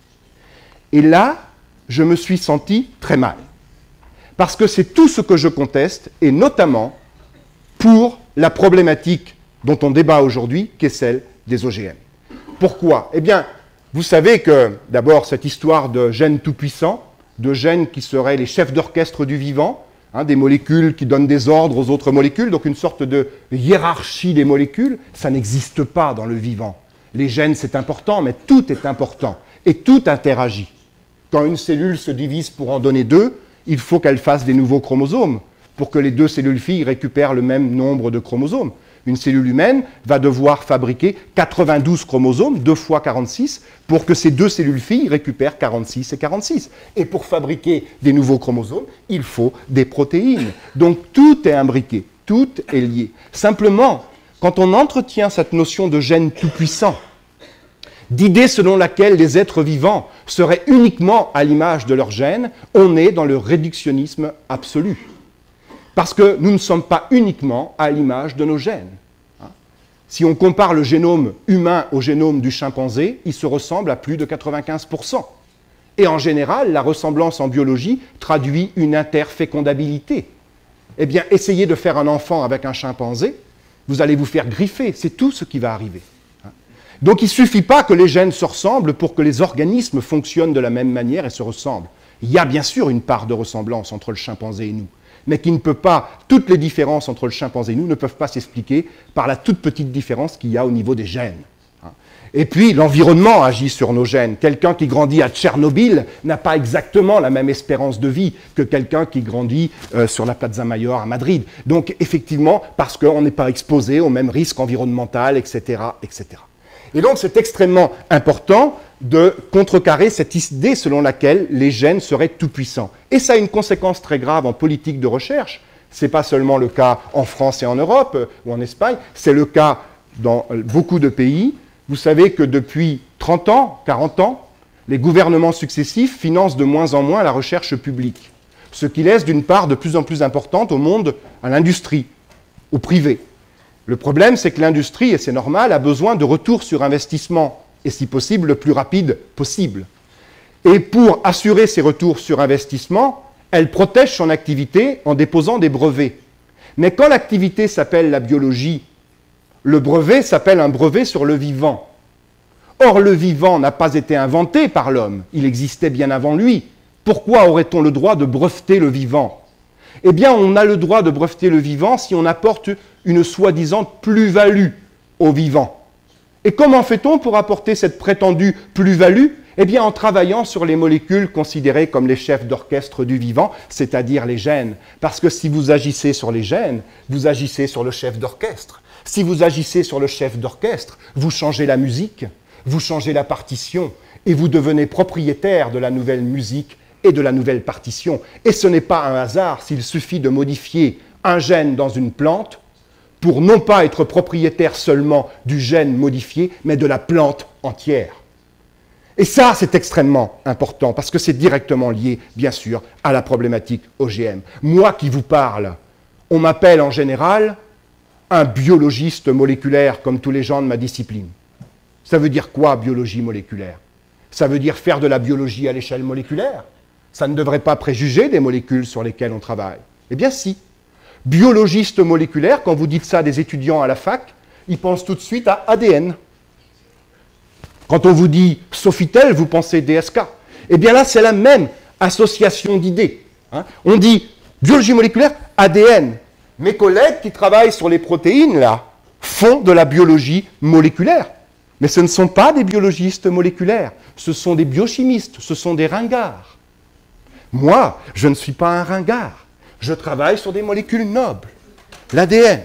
Et là, je me suis senti très mal. Parce que c'est tout ce que je conteste, et notamment pour la problématique dont on débat aujourd'hui, qui est celle des OGM. Pourquoi? Eh bien, vous savez que, d'abord, cette histoire de gènes tout-puissants de gènes qui seraient les chefs d'orchestre du vivant, hein, des molécules qui donnent des ordres aux autres molécules, donc une sorte de hiérarchie des molécules. Ça n'existe pas dans le vivant. Les gènes, c'est important, mais tout est important et tout interagit. Quand une cellule se divise pour en donner deux, il faut qu'elle fasse des nouveaux chromosomes pour que les deux cellules filles récupèrent le même nombre de chromosomes. Une cellule humaine va devoir fabriquer 92 chromosomes, 2 fois 46, pour que ces deux cellules filles récupèrent 46 et 46. Et pour fabriquer des nouveaux chromosomes, il faut des protéines. Donc tout est imbriqué, tout est lié. Simplement, quand on entretient cette notion de gène tout-puissant, d'idée selon laquelle les êtres vivants seraient uniquement à l'image de leurs gènes, on est dans le réductionnisme absolu. Parce que nous ne sommes pas uniquement à l'image de nos gènes. Si on compare le génome humain au génome du chimpanzé, il se ressemble à plus de 95%. Et en général, la ressemblance en biologie traduit une interfécondabilité. Eh bien, essayez de faire un enfant avec un chimpanzé, vous allez vous faire griffer, c'est tout ce qui va arriver. Donc il ne suffit pas que les gènes se ressemblent pour que les organismes fonctionnent de la même manière et se ressemblent. Il y a bien sûr une part de ressemblance entre le chimpanzé et nous, mais qui ne peut pas, toutes les différences entre le chimpanzé et nous ne peuvent pas s'expliquer par la toute petite différence qu'il y a au niveau des gènes. Et puis, l'environnement agit sur nos gènes. Quelqu'un qui grandit à Tchernobyl n'a pas exactement la même espérance de vie que quelqu'un qui grandit sur la Plaza Mayor à Madrid. Donc, effectivement, parce qu'on n'est pas exposé au même risque environnemental, etc., etc. Et donc, c'est extrêmement important de contrecarrer cette idée selon laquelle les gènes seraient tout-puissants. Et ça a une conséquence très grave en politique de recherche. Ce n'est pas seulement le cas en France et en Europe ou en Espagne, c'est le cas dans beaucoup de pays. Vous savez que depuis 30 ans, 40 ans, les gouvernements successifs financent de moins en moins la recherche publique, ce qui laisse d'une part de plus en plus importante au monde, à l'industrie, au privé. Le problème, c'est que l'industrie, et c'est normal, a besoin de retour sur investissement, et si possible, le plus rapide possible. Et pour assurer ces retours sur investissement, elle protège son activité en déposant des brevets. Mais quand l'activité s'appelle la biologie, le brevet s'appelle un brevet sur le vivant. Or, le vivant n'a pas été inventé par l'homme, il existait bien avant lui. Pourquoi aurait-on le droit de breveter le vivant? Eh bien, on a le droit de breveter le vivant si on apporte une soi-disant plus-value au vivant. Et comment fait-on pour apporter cette prétendue plus-value? Eh bien, en travaillant sur les molécules considérées comme les chefs d'orchestre du vivant, c'est-à-dire les gènes. Parce que si vous agissez sur les gènes, vous agissez sur le chef d'orchestre. Si vous agissez sur le chef d'orchestre, vous changez la musique, vous changez la partition, et vous devenez propriétaire de la nouvelle musique et de la nouvelle partition. Et ce n'est pas un hasard s'il suffit de modifier un gène dans une plante pour non pas être propriétaire seulement du gène modifié, mais de la plante entière. Et ça, c'est extrêmement important, parce que c'est directement lié, bien sûr, à la problématique OGM. Moi qui vous parle, on m'appelle en général un biologiste moléculaire, comme tous les gens de ma discipline. Ça veut dire quoi, biologie moléculaire? Ça veut dire faire de la biologie à l'échelle moléculaire? Ça ne devrait pas préjuger des molécules sur lesquelles on travaille. Eh bien si. Biologiste moléculaire, quand vous dites ça à des étudiants à la fac, ils pensent tout de suite à ADN. Quand on vous dit Sofitel, vous pensez DSK. Eh bien là, c'est la même association d'idées. On dit biologie moléculaire, ADN. Mes collègues qui travaillent sur les protéines, là, font de la biologie moléculaire. Mais ce ne sont pas des biologistes moléculaires, ce sont des biochimistes, ce sont des ringards. Moi, je ne suis pas un ringard. Je travaille sur des molécules nobles, l'ADN.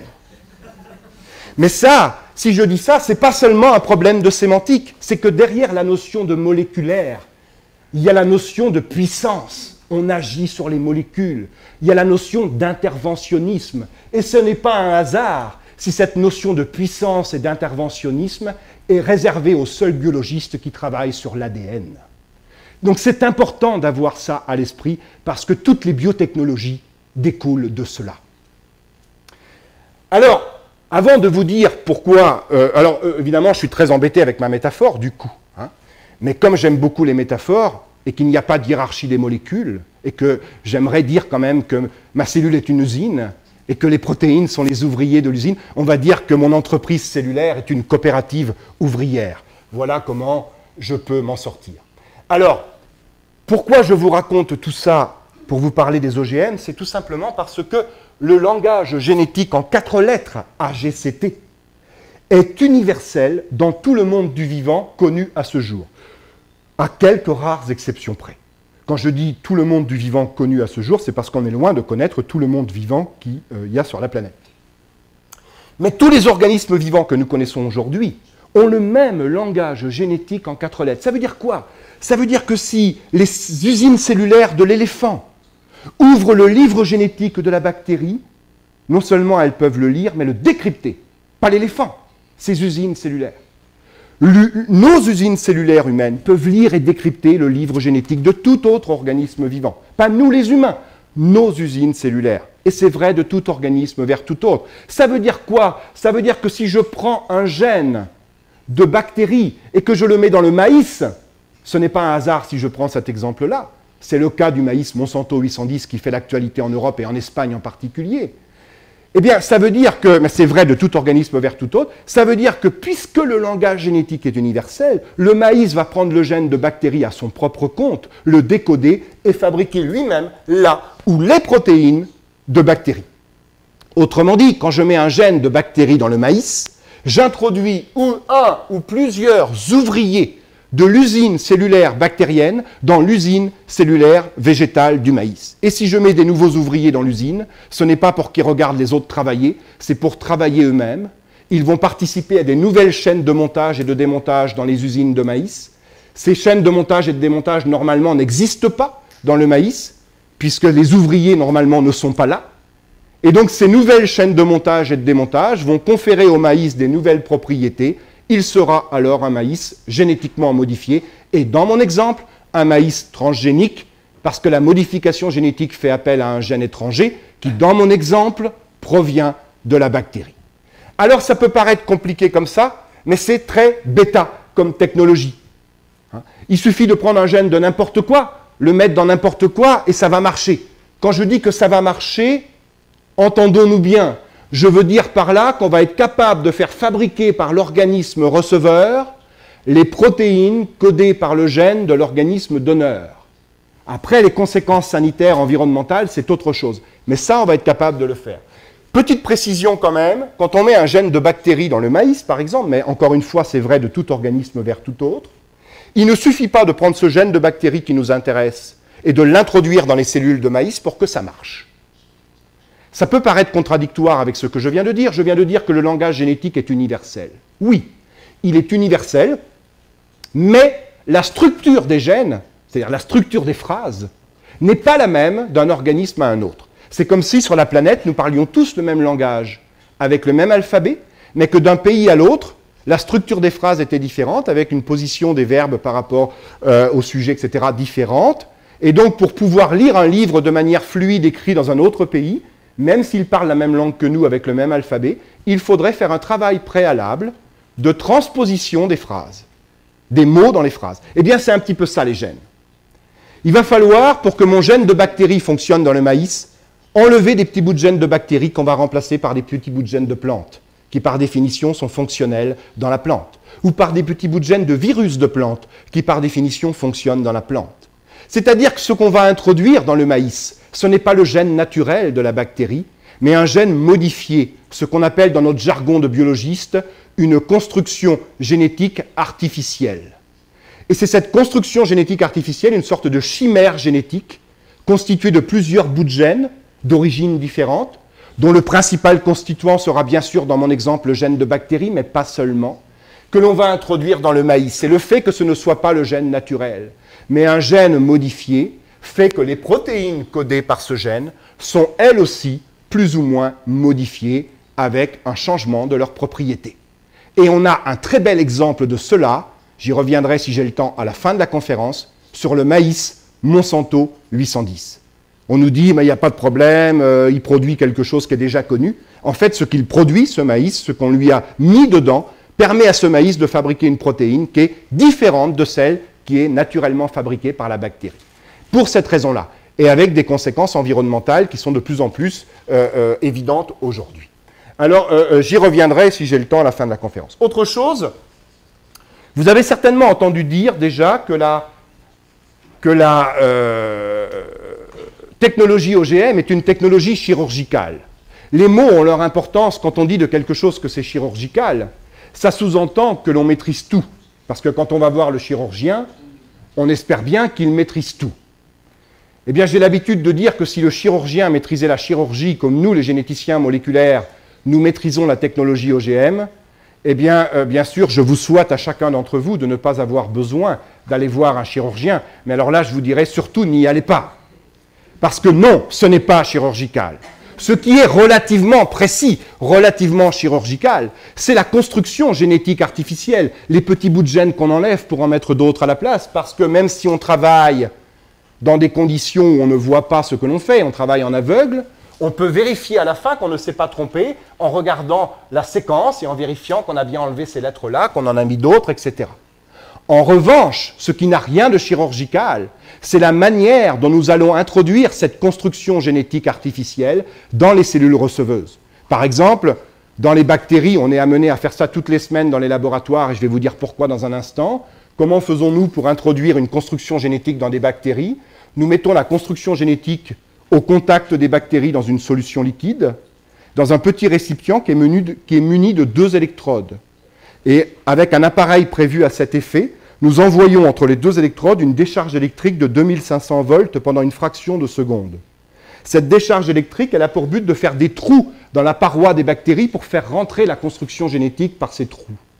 Mais ça, si je dis ça, ce n'est pas seulement un problème de sémantique, c'est que derrière la notion de moléculaire, il y a la notion de puissance. On agit sur les molécules. Il y a la notion d'interventionnisme. Et ce n'est pas un hasard si cette notion de puissance et d'interventionnisme est réservée aux seuls biologistes qui travaillent sur l'ADN. Donc c'est important d'avoir ça à l'esprit parce que toutes les biotechnologies découlent de cela. Alors, avant de vous dire pourquoi... évidemment, je suis très embêté avec ma métaphore, du coup. Mais comme j'aime beaucoup les métaphores, et qu'il n'y a pas de hiérarchie des molécules, et que j'aimerais dire quand même que ma cellule est une usine, et que les protéines sont les ouvriers de l'usine, on va dire que mon entreprise cellulaire est une coopérative ouvrière. Voilà comment je peux m'en sortir. Alors, Pourquoi je vous raconte tout ça pour vous parler des OGM? C'est tout simplement parce que le langage génétique en 4 lettres, AGCT, est universel dans tout le monde du vivant connu à ce jour, à quelques rares exceptions près. Quand je dis tout le monde du vivant connu à ce jour, c'est parce qu'on est loin de connaître tout le monde vivant qu'il y a sur la planète. Mais tous les organismes vivants que nous connaissons aujourd'hui ont le même langage génétique en 4 lettres. Ça veut dire quoi? Ça veut dire que si les usines cellulaires de l'éléphant ouvrent le livre génétique de la bactérie, non seulement elles peuvent le lire, mais le décrypter. Pas l'éléphant, ces usines cellulaires. Nos usines cellulaires humaines peuvent lire et décrypter le livre génétique de tout autre organisme vivant. Pas nous les humains, nos usines cellulaires. Et c'est vrai de tout organisme vers tout autre. Ça veut dire quoi? Ça veut dire que si je prends un gène de bactérie et que je le mets dans le maïs, ce n'est pas un hasard si je prends cet exemple-là. C'est le cas du maïs Monsanto 810 qui fait l'actualité en Europe et en Espagne en particulier. Eh bien, ça veut dire que, mais c'est vrai de tout organisme vers tout autre, ça veut dire que puisque le langage génétique est universel, le maïs va prendre le gène de bactérie à son propre compte, le décoder et fabriquer lui-même là où les protéines de bactéries. Autrement dit, quand je mets un gène de bactérie dans le maïs, j'introduis un ou plusieurs ouvriers de l'usine cellulaire bactérienne dans l'usine cellulaire végétale du maïs. Et si je mets des nouveaux ouvriers dans l'usine, ce n'est pas pour qu'ils regardent les autres travailler, c'est pour travailler eux-mêmes. Ils vont participer à des nouvelles chaînes de montage et de démontage dans les usines de maïs. Ces chaînes de montage et de démontage, normalement, n'existent pas dans le maïs, puisque les ouvriers, normalement, ne sont pas là. Et donc, ces nouvelles chaînes de montage et de démontage vont conférer au maïs des nouvelles propriétés. Il sera alors un maïs génétiquement modifié. Et dans mon exemple, un maïs transgénique, parce que la modification génétique fait appel à un gène étranger qui, dans mon exemple, provient de la bactérie. Alors, ça peut paraître compliqué comme ça, mais c'est très bêta comme technologie. Il suffit de prendre un gène de n'importe quoi, le mettre dans n'importe quoi, et ça va marcher. Quand je dis que ça va marcher, entendons-nous bien. Je veux dire par là qu'on va être capable de faire fabriquer par l'organisme receveur les protéines codées par le gène de l'organisme donneur. Après, les conséquences sanitaires, environnementales, c'est autre chose. Mais ça, on va être capable de le faire. Petite précision quand même, quand on met un gène de bactérie dans le maïs, par exemple, mais encore une fois, c'est vrai de tout organisme vers tout autre, il ne suffit pas de prendre ce gène de bactérie qui nous intéresse et de l'introduire dans les cellules de maïs pour que ça marche. Ça peut paraître contradictoire avec ce que je viens de dire. Je viens de dire que le langage génétique est universel. Oui, il est universel, mais la structure des gènes, c'est-à-dire la structure des phrases, n'est pas la même d'un organisme à un autre. C'est comme si sur la planète, nous parlions tous le même langage, avec le même alphabet, mais que d'un pays à l'autre, la structure des phrases était différente, avec une position des verbes par rapport au sujet, etc., différente. Et donc, pour pouvoir lire un livre de manière fluide écrit dans un autre pays, même s'ils parlent la même langue que nous avec le même alphabet, il faudrait faire un travail préalable de transposition des phrases, des mots dans les phrases. Eh bien, c'est un petit peu ça, les gènes. Il va falloir, pour que mon gène de bactérie fonctionne dans le maïs, enlever des petits bouts de gènes de bactéries qu'on va remplacer par des petits bouts de gènes de plantes, qui par définition sont fonctionnels dans la plante, ou par des petits bouts de gènes de virus de plantes, qui par définition fonctionnent dans la plante. C'est-à-dire que ce qu'on va introduire dans le maïs, ce n'est pas le gène naturel de la bactérie, mais un gène modifié, ce qu'on appelle dans notre jargon de biologiste une construction génétique artificielle. Et c'est cette construction génétique artificielle, une sorte de chimère génétique, constituée de plusieurs bouts de gènes d'origines différentes, dont le principal constituant sera bien sûr, dans mon exemple, le gène de bactérie, mais pas seulement, que l'on va introduire dans le maïs. C'est le fait que ce ne soit pas le gène naturel, mais un gène modifié, fait que les protéines codées par ce gène sont elles aussi plus ou moins modifiées avec un changement de leurs propriétés. Et on a un très bel exemple de cela, j'y reviendrai si j'ai le temps à la fin de la conférence, sur le maïs Monsanto 810. On nous dit, mais il n'y a pas de problème, il produit quelque chose qui est déjà connu. En fait, ce qu'il produit, ce maïs, ce qu'on lui a mis dedans, permet à ce maïs de fabriquer une protéine qui est différente de celle qui est naturellement fabriquée par la bactérie. Pour cette raison-là, et avec des conséquences environnementales qui sont de plus en plus évidentes aujourd'hui. Alors, j'y reviendrai si j'ai le temps à la fin de la conférence. Autre chose, vous avez certainement entendu dire déjà que que la technologie OGM est une technologie chirurgicale. Les mots ont leur importance quand on dit de quelque chose que c'est chirurgical. Ça sous-entend que l'on maîtrise tout. Parce que quand on va voir le chirurgien, on espère bien qu'il maîtrise tout. Eh bien, j'ai l'habitude de dire que si le chirurgien maîtrisait la chirurgie comme nous, les généticiens moléculaires, nous maîtrisons la technologie OGM, eh bien, bien sûr, je vous souhaite à chacun d'entre vous de ne pas avoir besoin d'aller voir un chirurgien. Mais alors là, je vous dirais surtout, n'y allez pas. Parce que non, ce n'est pas chirurgical. Ce qui est relativement précis, relativement chirurgical, c'est la construction génétique artificielle, les petits bouts de gènes qu'on enlève pour en mettre d'autres à la place, parce que même si on travaille dans des conditions où on ne voit pas ce que l'on fait, on travaille en aveugle, on peut vérifier à la fin qu'on ne s'est pas trompé en regardant la séquence et en vérifiant qu'on a bien enlevé ces lettres-là, qu'on en a mis d'autres, etc. En revanche, ce qui n'a rien de chirurgical, c'est la manière dont nous allons introduire cette construction génétique artificielle dans les cellules receveuses. Par exemple, dans les bactéries, on est amené à faire ça toutes les semaines dans les laboratoires, et je vais vous dire pourquoi dans un instant. Comment faisons-nous pour introduire une construction génétique dans des bactéries? Nous mettons la construction génétique au contact des bactéries dans une solution liquide, dans un petit récipient qui est muni de 2 électrodes. Et avec un appareil prévu à cet effet, nous envoyons entre les 2 électrodes une décharge électrique de 2500 volts pendant une fraction de seconde. Cette décharge électrique, elle a pour but de faire des trous dans la paroi des bactéries pour faire rentrer la construction génétique par ces trous.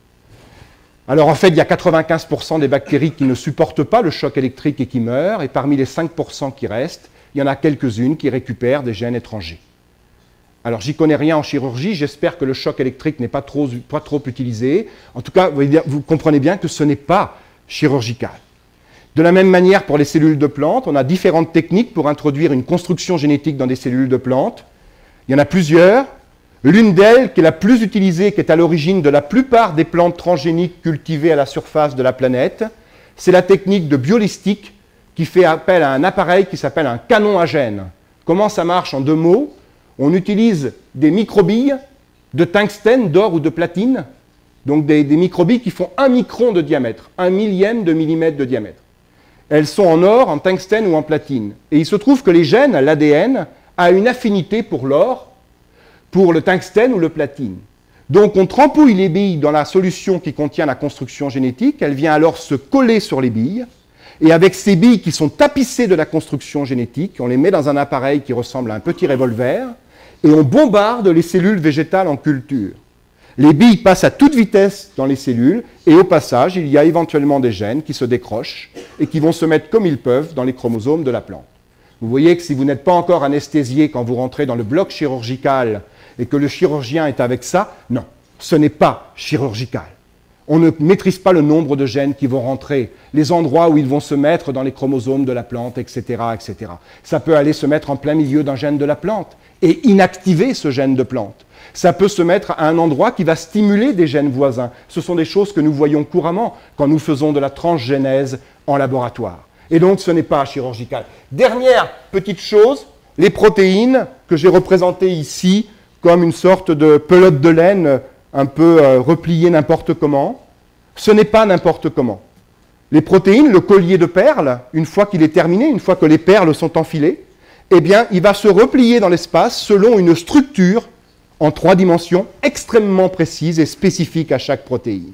Alors en fait, il y a 95% des bactéries qui ne supportent pas le choc électrique et qui meurent, et parmi les 5% qui restent, il y en a quelques-unes qui récupèrent des gènes étrangers. Alors, j'y connais rien en chirurgie, j'espère que le choc électrique n'est pas trop utilisé. En tout cas, vous comprenez bien que ce n'est pas chirurgical. De la même manière, pour les cellules de plantes, on a différentes techniques pour introduire une construction génétique dans des cellules de plantes. Il y en a plusieurs. L'une d'elles, qui est la plus utilisée, qui est à l'origine de la plupart des plantes transgéniques cultivées à la surface de la planète, c'est la technique de biolistique qui fait appel à un appareil qui s'appelle un canon à gènes. Comment ça marche en 2 mots? On utilise des microbilles de tungstène, d'or ou de platine, donc des microbilles qui font 1 micron de diamètre, 1 millième de millimètre de diamètre. Elles sont en or, en tungstène ou en platine. Et il se trouve que les gènes, l'ADN, a une affinité pour l'or, pour le tungstène ou le platine. Donc on trempouille les billes dans la solution qui contient la construction génétique, elle vient alors se coller sur les billes, et avec ces billes qui sont tapissées de la construction génétique, on les met dans un appareil qui ressemble à un petit revolver, et on bombarde les cellules végétales en culture. Les billes passent à toute vitesse dans les cellules, et au passage, il y a éventuellement des gènes qui se décrochent et qui vont se mettre comme ils peuvent dans les chromosomes de la plante. Vous voyez que si vous n'êtes pas encore anesthésié quand vous rentrez dans le bloc chirurgical et que le chirurgien est avec ça, non, ce n'est pas chirurgical. On ne maîtrise pas le nombre de gènes qui vont rentrer, les endroits où ils vont se mettre dans les chromosomes de la plante, etc., etc. Ça peut aller se mettre en plein milieu d'un gène de la plante et inactiver ce gène de plante. Ça peut se mettre à un endroit qui va stimuler des gènes voisins. Ce sont des choses que nous voyons couramment quand nous faisons de la transgénèse en laboratoire. Et donc, ce n'est pas chirurgical. Dernière petite chose, les protéines que j'ai représentées ici comme une sorte de pelote de laine un peu repliée n'importe comment. Ce n'est pas n'importe comment. Les protéines, le collier de perles, une fois qu'il est terminé, une fois que les perles sont enfilées, eh bien, il va se replier dans l'espace selon une structure en 3 dimensions extrêmement précise et spécifique à chaque protéine.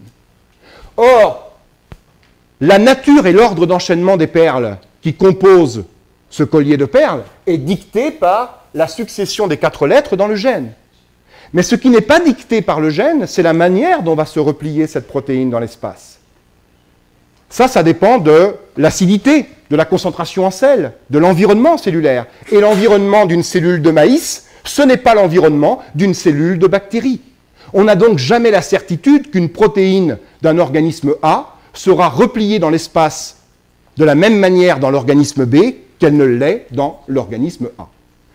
Or, la nature et l'ordre d'enchaînement des perles qui composent ce collier de perles est dictée par la succession des 4 lettres dans le gène. Mais ce qui n'est pas dicté par le gène, c'est la manière dont va se replier cette protéine dans l'espace. Ça dépend de l'acidité, de la concentration en sel, de l'environnement cellulaire. Et l'environnement d'une cellule de maïs, ce n'est pas l'environnement d'une cellule de bactérie. On n'a donc jamais la certitude qu'une protéine d'un organisme A sera repliée dans l'espace de la même manière dans l'organisme B qu'elle ne l'est dans l'organisme A.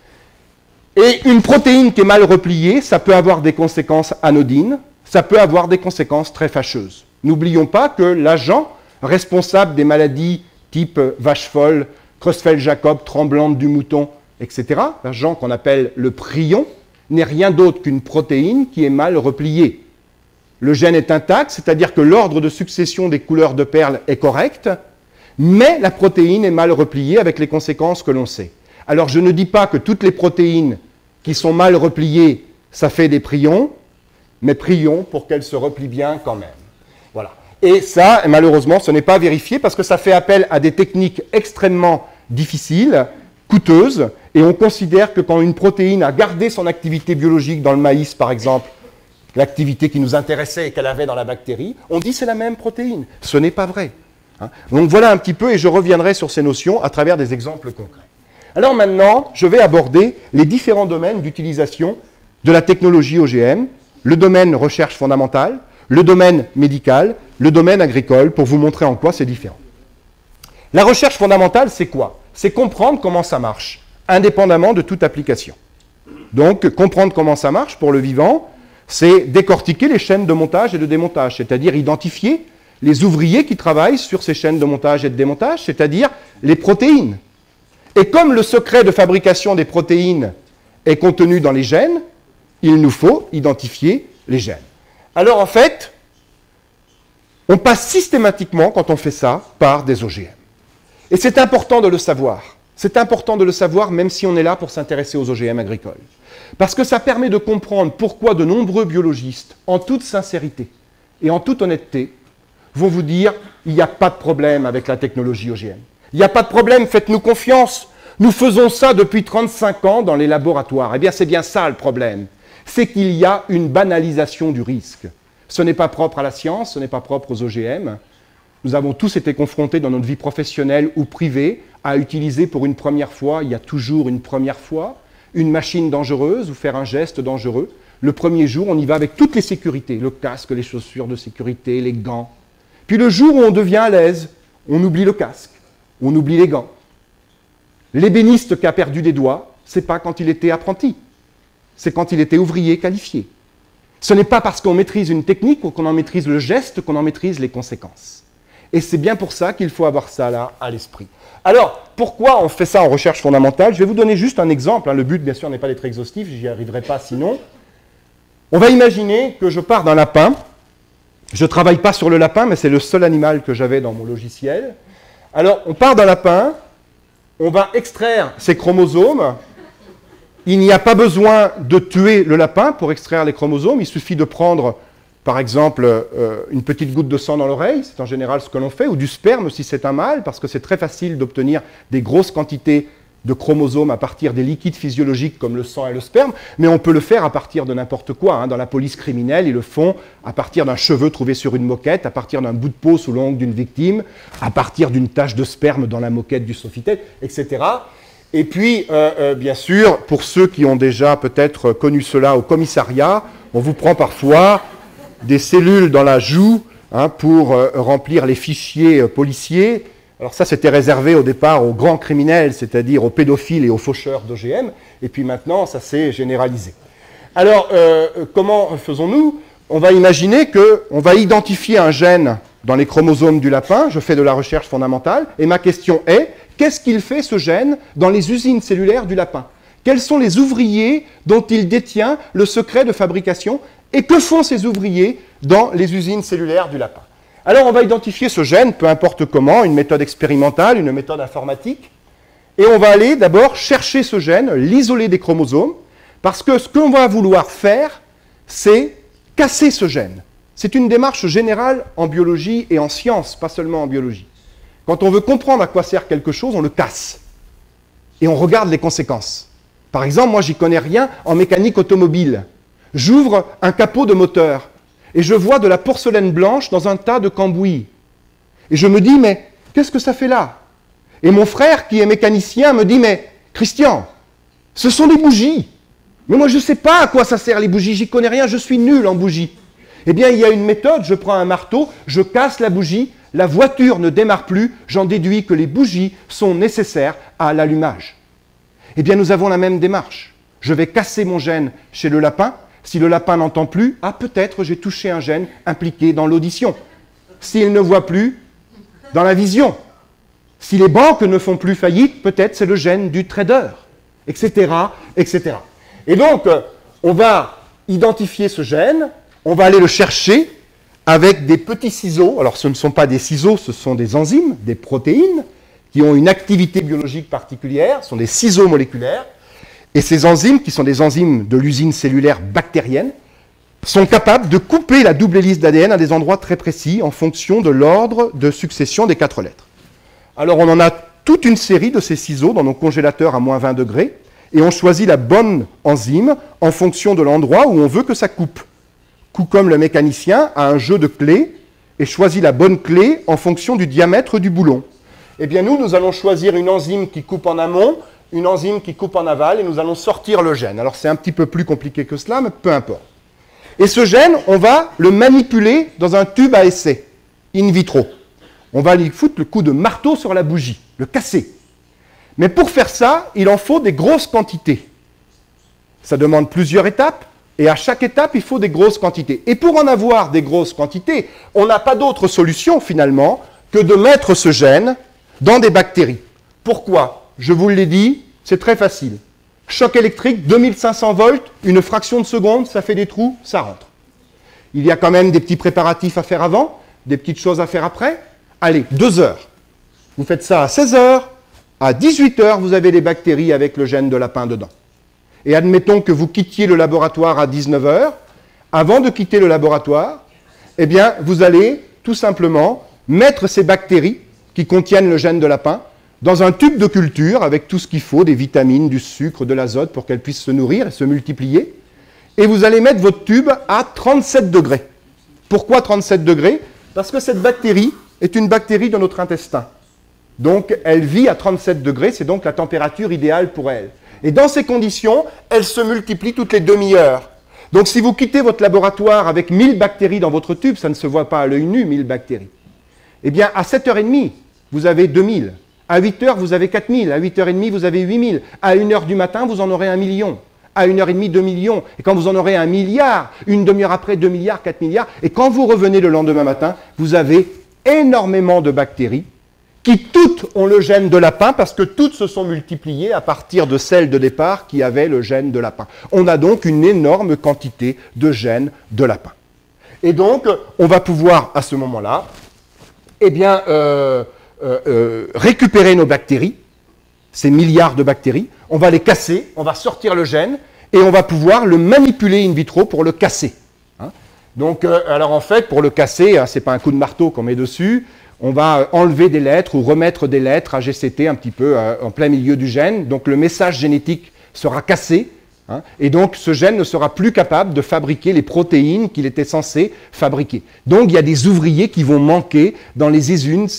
Et une protéine qui est mal repliée, ça peut avoir des conséquences anodines, ça peut avoir des conséquences très fâcheuses. N'oublions pas que l'agent responsable des maladies type vache folle, Creutzfeldt-Jakob, tremblante du mouton, etc., l'agent qu'on appelle le prion, n'est rien d'autre qu'une protéine qui est mal repliée. Le gène est intact, c'est-à-dire que l'ordre de succession des couleurs de perles est correct, Mais la protéine est mal repliée avec les conséquences que l'on sait. Alors je ne dis pas que toutes les protéines qui sont mal repliées, ça fait des prions, mais prions pour qu'elles se replient bien quand même. Voilà. Et ça, malheureusement, ce n'est pas vérifié parce que ça fait appel à des techniques extrêmement difficiles, coûteuses, et on considère que quand une protéine a gardé son activité biologique dans le maïs, par exemple, l'activité qui nous intéressait et qu'elle avait dans la bactérie, on dit c'est la même protéine. Ce n'est pas vrai. Hein. Donc voilà un petit peu, et je reviendrai sur ces notions à travers des exemples concrets. Alors maintenant, je vais aborder les différents domaines d'utilisation de la technologie OGM, le domaine recherche fondamentale, le domaine médical, le domaine agricole, pour vous montrer en quoi c'est différent. La recherche fondamentale, c'est quoi? C'est comprendre comment ça marche, indépendamment de toute application. Donc, comprendre comment ça marche pour le vivant, c'est décortiquer les chaînes de montage et de démontage, c'est-à-dire identifier les ouvriers qui travaillent sur ces chaînes de montage et de démontage, c'est-à-dire les protéines. Et comme le secret de fabrication des protéines est contenu dans les gènes, il nous faut identifier les gènes. Alors en fait, on passe systématiquement, quand on fait ça, par des OGM. Et c'est important de le savoir. C'est important de le savoir même si on est là pour s'intéresser aux OGM agricoles. Parce que ça permet de comprendre pourquoi de nombreux biologistes, en toute sincérité et en toute honnêteté, vont vous dire il n'y a pas de problème avec la technologie OGM. Il n'y a pas de problème, faites-nous confiance. Nous faisons ça depuis 35 ans dans les laboratoires. Eh bien, c'est bien ça le problème. C'est qu'il y a une banalisation du risque. Ce n'est pas propre à la science, ce n'est pas propre aux OGM. Nous avons tous été confrontés dans notre vie professionnelle ou privée à utiliser pour une première fois, il y a toujours une première fois, une machine dangereuse ou faire un geste dangereux. Le premier jour, on y va avec toutes les sécurités, le casque, les chaussures de sécurité, les gants. Puis le jour où on devient à l'aise, on oublie le casque, on oublie les gants. L'ébéniste qui a perdu des doigts, ce n'est pas quand il était apprenti, c'est quand il était ouvrier qualifié. Ce n'est pas parce qu'on maîtrise une technique ou qu'on en maîtrise le geste qu'on en maîtrise les conséquences. Et c'est bien pour ça qu'il faut avoir ça là à l'esprit. Alors, pourquoi on fait ça en recherche fondamentale? Je vais vous donner juste un exemple. Le but, bien sûr, n'est pas d'être exhaustif, j'y arriverai pas sinon. On va imaginer que je pars d'un lapin. Je ne travaille pas sur le lapin, mais c'est le seul animal que j'avais dans mon logiciel. Alors, on part d'un lapin, on va extraire ses chromosomes. Il n'y a pas besoin de tuer le lapin pour extraire les chromosomes. Il suffit de prendre, par exemple, une petite goutte de sang dans l'oreille. C'est en général ce que l'on fait, ou du sperme si c'est un mâle, parce que c'est très facile d'obtenir des grosses quantités de chromosomes à partir des liquides physiologiques comme le sang et le sperme, mais on peut le faire à partir de n'importe quoi. Hein. Dans la police criminelle, ils le font à partir d'un cheveu trouvé sur une moquette, à partir d'un bout de peau sous l'ongle d'une victime, à partir d'une tache de sperme dans la moquette du Sofitel, etc. Et puis, bien sûr, pour ceux qui ont déjà peut-être connu cela au commissariat, on vous prend parfois des cellules dans la joue hein, pour remplir les fichiers policiers. Alors ça, c'était réservé au départ aux grands criminels, c'est-à-dire aux pédophiles et aux faucheurs d'OGM, et puis maintenant, ça s'est généralisé. Alors, comment faisons-nous? On va imaginer qu'on va identifier un gène dans les chromosomes du lapin, je fais de la recherche fondamentale, et ma question est, qu'est-ce qu'il fait ce gène dans les usines cellulaires du lapin? Quels sont les ouvriers dont il détient le secret de fabrication, et que font ces ouvriers dans les usines cellulaires du lapin? Alors, on va identifier ce gène, peu importe comment, une méthode expérimentale, une méthode informatique, et on va aller d'abord chercher ce gène, l'isoler des chromosomes, parce que ce qu'on va vouloir faire, c'est casser ce gène. C'est une démarche générale en biologie et en sciences, pas seulement en biologie. Quand on veut comprendre à quoi sert quelque chose, on le casse, et on regarde les conséquences. Par exemple, moi, j'y connais rien en mécanique automobile. J'ouvre un capot de moteur, et je vois de la porcelaine blanche dans un tas de cambouis. Et je me dis, mais qu'est-ce que ça fait là? Et mon frère, qui est mécanicien, me dit, mais Christian, ce sont des bougies. Mais moi, je ne sais pas à quoi ça sert les bougies, j'y connais rien, je suis nul en bougies. Eh bien, il y a une méthode, je prends un marteau, je casse la bougie, la voiture ne démarre plus, j'en déduis que les bougies sont nécessaires à l'allumage. Eh bien, nous avons la même démarche. Je vais casser mon gène chez le lapin. Si le lapin n'entend plus, ah peut-être j'ai touché un gène impliqué dans l'audition. S'il ne voit plus, dans la vision. Si les banques ne font plus faillite, peut-être c'est le gène du trader, etc., etc. Et donc, on va identifier ce gène, on va aller le chercher avec des petits ciseaux. Alors ce ne sont pas des ciseaux, ce sont des enzymes, des protéines, qui ont une activité biologique particulière, ce sont des ciseaux moléculaires. Et ces enzymes, qui sont des enzymes de l'usine cellulaire bactérienne, sont capables de couper la double hélice d'ADN à des endroits très précis en fonction de l'ordre de succession des 4 lettres. Alors on en a toute une série de ces ciseaux dans nos congélateurs à moins 20 degrés, et on choisit la bonne enzyme en fonction de l'endroit où on veut que ça coupe. Comme le mécanicien a un jeu de clés et choisit la bonne clé en fonction du diamètre du boulon. Eh bien nous allons choisir une enzyme qui coupe en amont, une enzyme qui coupe en aval, et nous allons sortir le gène. Alors c'est un petit peu plus compliqué que cela, mais peu importe. Et ce gène, on va le manipuler dans un tube à essai, in vitro. On va lui foutre le coup de marteau sur la bougie, le casser. Mais pour faire ça, il en faut des grosses quantités. Ça demande plusieurs étapes. Et à chaque étape, il faut des grosses quantités. Et pour en avoir des grosses quantités, on n'a pas d'autre solution, finalement, que de mettre ce gène dans des bactéries. Pourquoi? Je vous l'ai dit, c'est très facile. Choc électrique, 2500 volts, une fraction de seconde, ça fait des trous, ça rentre. Il y a quand même des petits préparatifs à faire avant, des petites choses à faire après. Allez, 2 heures. Vous faites ça à 16 heures, à 18 heures, vous avez les bactéries avec le gène de lapin dedans. Et admettons que vous quittiez le laboratoire à 19 heures. Avant de quitter le laboratoire, eh bien, vous allez tout simplement mettre ces bactéries qui contiennent le gène de lapin dans un tube de culture avec tout ce qu'il faut, des vitamines, du sucre, de l'azote pour qu'elles puissent se nourrir et se multiplier. Et vous allez mettre votre tube à 37 degrés. Pourquoi 37 degrés? Parce que cette bactérie est une bactérie de notre intestin. Donc, elle vit à 37 degrés, c'est donc la température idéale pour elle. Et dans ces conditions, elle se multiplie toutes les demi-heures. Donc si vous quittez votre laboratoire avec 1000 bactéries dans votre tube, ça ne se voit pas à l'œil nu, 1000 bactéries. Eh bien, à 7h30, vous avez 2000. À 8h, vous avez 4000. À 8h30, vous avez 8000. À 1h du matin, vous en aurez 1 million. À 1h30, 2 millions. Et quand vous en aurez 1 milliard, une demi-heure après, 2 milliards, 4 milliards. Et quand vous revenez le lendemain matin, vous avez énormément de bactéries qui toutes ont le gène de lapin parce que toutes se sont multipliées à partir de celles de départ qui avaient le gène de lapin. On a donc une énorme quantité de gènes de lapin. Et donc, on va pouvoir, à ce moment-là, eh bien, récupérer nos bactéries, ces milliards de bactéries, on va les casser, on va sortir le gène, et on va pouvoir le manipuler in vitro pour le casser. Hein? Donc, alors en fait, pour le casser, hein, ce n'est pas un coup de marteau qu'on met dessus, on va enlever des lettres ou remettre des lettres à GCT un petit peu en plein milieu du gène. Donc le message génétique sera cassé. Hein, et donc ce gène ne sera plus capable de fabriquer les protéines qu'il était censé fabriquer. Donc il y a des ouvriers qui vont manquer dans les usines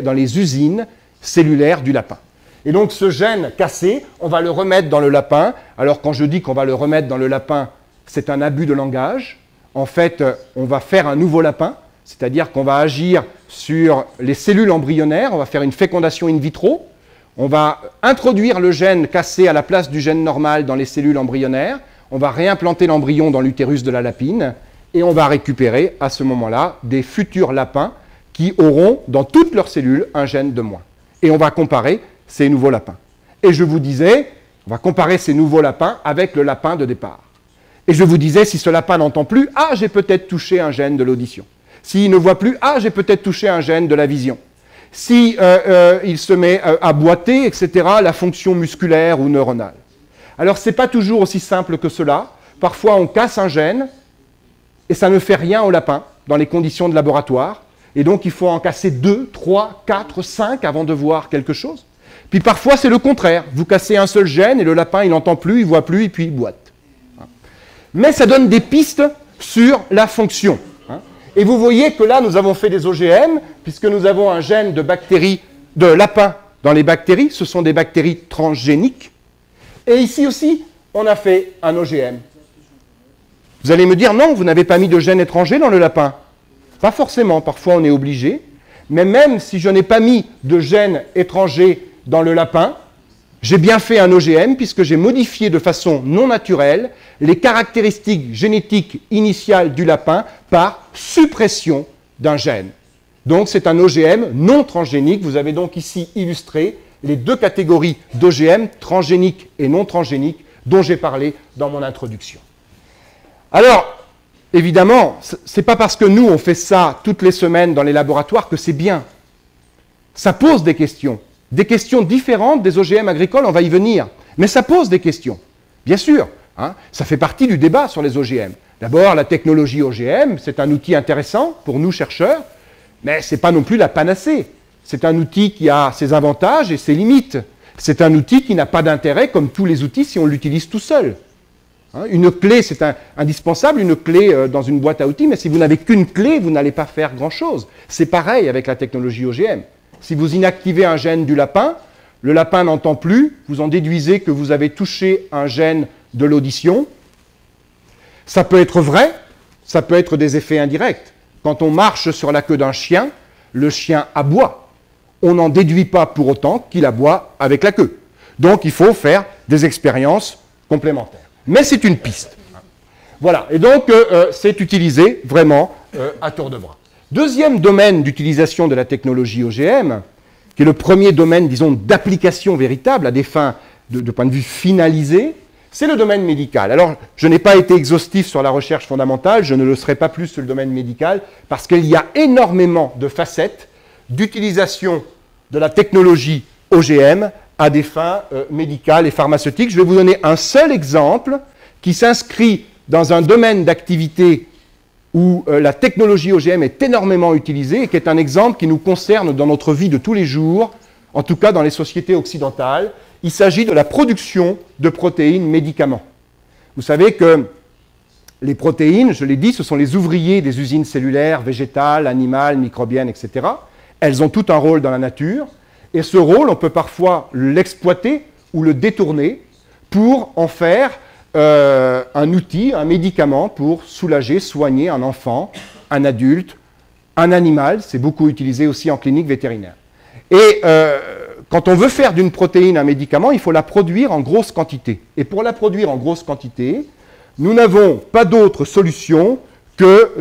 cellulaires du lapin. Et donc ce gène cassé, on va le remettre dans le lapin. Alors quand je dis qu'on va le remettre dans le lapin, c'est un abus de langage. En fait, on va faire un nouveau lapin. C'est-à-dire qu'on va agir sur les cellules embryonnaires, on va faire une fécondation in vitro, on va introduire le gène cassé à la place du gène normal dans les cellules embryonnaires, on va réimplanter l'embryon dans l'utérus de la lapine, et on va récupérer à ce moment-là des futurs lapins qui auront dans toutes leurs cellules un gène de moins. Et on va comparer ces nouveaux lapins. Et je vous disais, on va comparer ces nouveaux lapins avec le lapin de départ. Et je vous disais, si ce lapin n'entend plus, ah, j'ai peut-être touché un gène de l'audition. S'il ne voit plus, ah, j'ai peut-être touché un gène de la vision. Si il se met à boiter, etc., la fonction musculaire ou neuronale. Alors, ce n'est pas toujours aussi simple que cela. Parfois, on casse un gène et ça ne fait rien au lapin dans les conditions de laboratoire. Et donc, il faut en casser 2, 3, 4, 5 avant de voir quelque chose. Puis parfois, c'est le contraire. Vous cassez un seul gène et le lapin, il n'entend plus, il ne voit plus et puis il boite. Mais ça donne des pistes sur la fonction. Et vous voyez que là, nous avons fait des OGM, puisque nous avons un gène de bactéries, de lapin dans les bactéries. Ce sont des bactéries transgéniques. Et ici aussi, on a fait un OGM. Vous allez me dire, non, vous n'avez pas mis de gène étranger dans le lapin. Pas forcément, parfois on est obligé. Mais même si je n'ai pas mis de gène étranger dans le lapin, j'ai bien fait un OGM puisque j'ai modifié de façon non naturelle les caractéristiques génétiques initiales du lapin par suppression d'un gène. Donc c'est un OGM non transgénique. Vous avez donc ici illustré les deux catégories d'OGM, transgéniques et non transgéniques, dont j'ai parlé dans mon introduction. Alors, évidemment, ce n'est pas parce que nous, on fait ça toutes les semaines dans les laboratoires que c'est bien. Ça pose des questions différentes des OGM agricoles, on va y venir. Mais ça pose des questions, bien sûr. Hein, ça fait partie du débat sur les OGM. D'abord, la technologie OGM, c'est un outil intéressant pour nous, chercheurs, mais ce n'est pas non plus la panacée. C'est un outil qui a ses avantages et ses limites. C'est un outil qui n'a pas d'intérêt, comme tous les outils, si on l'utilise tout seul. Hein, une clé, c'est indispensable, une clé dans une boîte à outils, mais si vous n'avez qu'une clé, vous n'allez pas faire grand-chose. C'est pareil avec la technologie OGM. Si vous inactivez un gène du lapin, le lapin n'entend plus, vous en déduisez que vous avez touché un gène de l'audition. Ça peut être vrai, ça peut être des effets indirects. Quand on marche sur la queue d'un chien, le chien aboie. On n'en déduit pas pour autant qu'il aboie avec la queue. Donc il faut faire des expériences complémentaires. Mais c'est une piste. Voilà, et donc c'est utilisé vraiment à tour de bras. Deuxième domaine d'utilisation de la technologie OGM, qui est le premier domaine, disons, d'application véritable à des fins de point de vue finalisé, c'est le domaine médical. Alors, je n'ai pas été exhaustif sur la recherche fondamentale, je ne le serai pas plus sur le domaine médical, parce qu'il y a énormément de facettes d'utilisation de la technologie OGM à des fins médicales et pharmaceutiques. Je vais vous donner un seul exemple qui s'inscrit dans un domaine d'activité où la technologie OGM est énormément utilisée et qui est un exemple qui nous concerne dans notre vie de tous les jours, en tout cas dans les sociétés occidentales. Il s'agit de la production de protéines médicaments. Vous savez que les protéines, je l'ai dit, ce sont les ouvriers des usines cellulaires, végétales, animales, microbiennes, etc. Elles ont tout un rôle dans la nature, et ce rôle, on peut parfois l'exploiter ou le détourner pour en faire un outil, un médicament pour soulager, soigner un enfant, un adulte, un animal. C'est beaucoup utilisé aussi en clinique vétérinaire. Et quand on veut faire d'une protéine un médicament, il faut la produire en grosse quantité. Et pour la produire en grosse quantité, nous n'avons pas d'autre solution que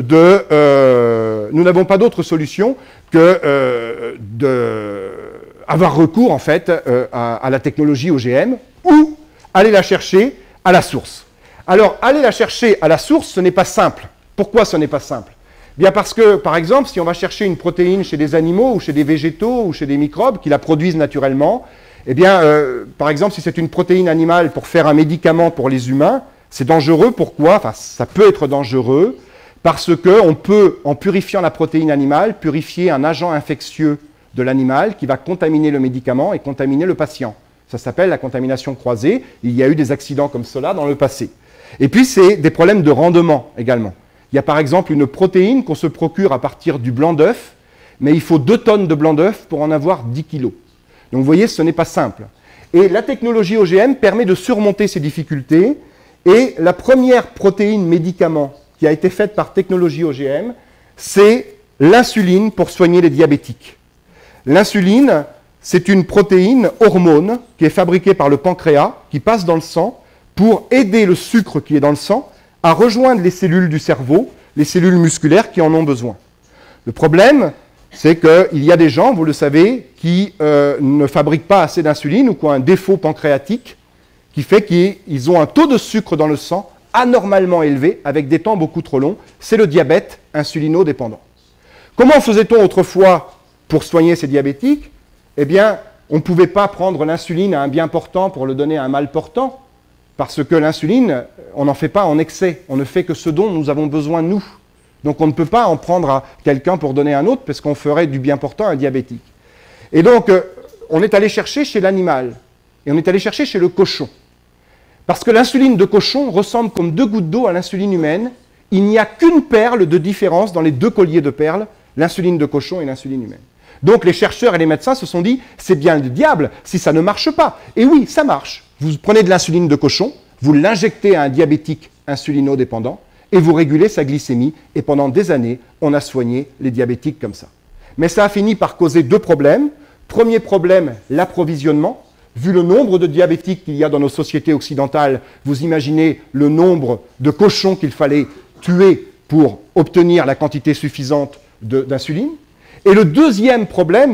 d'avoir recours en fait à la technologie OGM ou aller la chercher à la source. Alors, aller la chercher à la source, ce n'est pas simple. Pourquoi ce n'est pas simple? Bien parce que, par exemple, si on va chercher une protéine chez des animaux ou chez des végétaux ou chez des microbes qui la produisent naturellement, eh bien, par exemple, si c'est une protéine animale pour faire un médicament pour les humains, c'est dangereux. Pourquoi? Enfin, ça peut être dangereux parce qu'on peut, en purifiant la protéine animale, purifier un agent infectieux de l'animal qui va contaminer le médicament et contaminer le patient. Ça s'appelle la contamination croisée. Il y a eu des accidents comme cela dans le passé. Et puis, c'est des problèmes de rendement également. Il y a par exemple une protéine qu'on se procure à partir du blanc d'œuf, mais il faut 2 tonnes de blanc d'œuf pour en avoir 10 kilos. Donc vous voyez, ce n'est pas simple. Et la technologie OGM permet de surmonter ces difficultés. Et la première protéine médicament qui a été faite par technologie OGM, c'est l'insuline pour soigner les diabétiques. L'insuline, c'est une protéine hormone qui est fabriquée par le pancréas, qui passe dans le sang pour aider le sucre qui est dans le sang à rejoindre les cellules du cerveau, les cellules musculaires qui en ont besoin. Le problème, c'est qu'il y a des gens, vous le savez, qui ne fabriquent pas assez d'insuline ou qui ont un défaut pancréatique qui fait qu'ils ont un taux de sucre dans le sang anormalement élevé avec des temps beaucoup trop longs. C'est le diabète insulino-dépendant. Comment faisait-on autrefois pour soigner ces diabétiques? Eh bien, on ne pouvait pas prendre l'insuline à un bien portant pour le donner à un mal portant, parce que l'insuline, on n'en fait pas en excès. On ne fait que ce dont nous avons besoin, nous. Donc on ne peut pas en prendre à quelqu'un pour donner à un autre, parce qu'on ferait du bien portant à un diabétique. Et donc, on est allé chercher chez l'animal, et on est allé chercher chez le cochon. Parce que l'insuline de cochon ressemble comme 2 gouttes d'eau à l'insuline humaine. Il n'y a qu'une perle de différence dans les 2 colliers de perles, l'insuline de cochon et l'insuline humaine. Donc les chercheurs et les médecins se sont dit, c'est bien le diable si ça ne marche pas. Et oui, ça marche. Vous prenez de l'insuline de cochon, vous l'injectez à un diabétique insulino-dépendant et vous régulez sa glycémie. Et pendant des années, on a soigné les diabétiques comme ça. Mais ça a fini par causer 2 problèmes. Premier problème, l'approvisionnement. Vu le nombre de diabétiques qu'il y a dans nos sociétés occidentales, vous imaginez le nombre de cochons qu'il fallait tuer pour obtenir la quantité suffisante d'insuline. Et le deuxième problème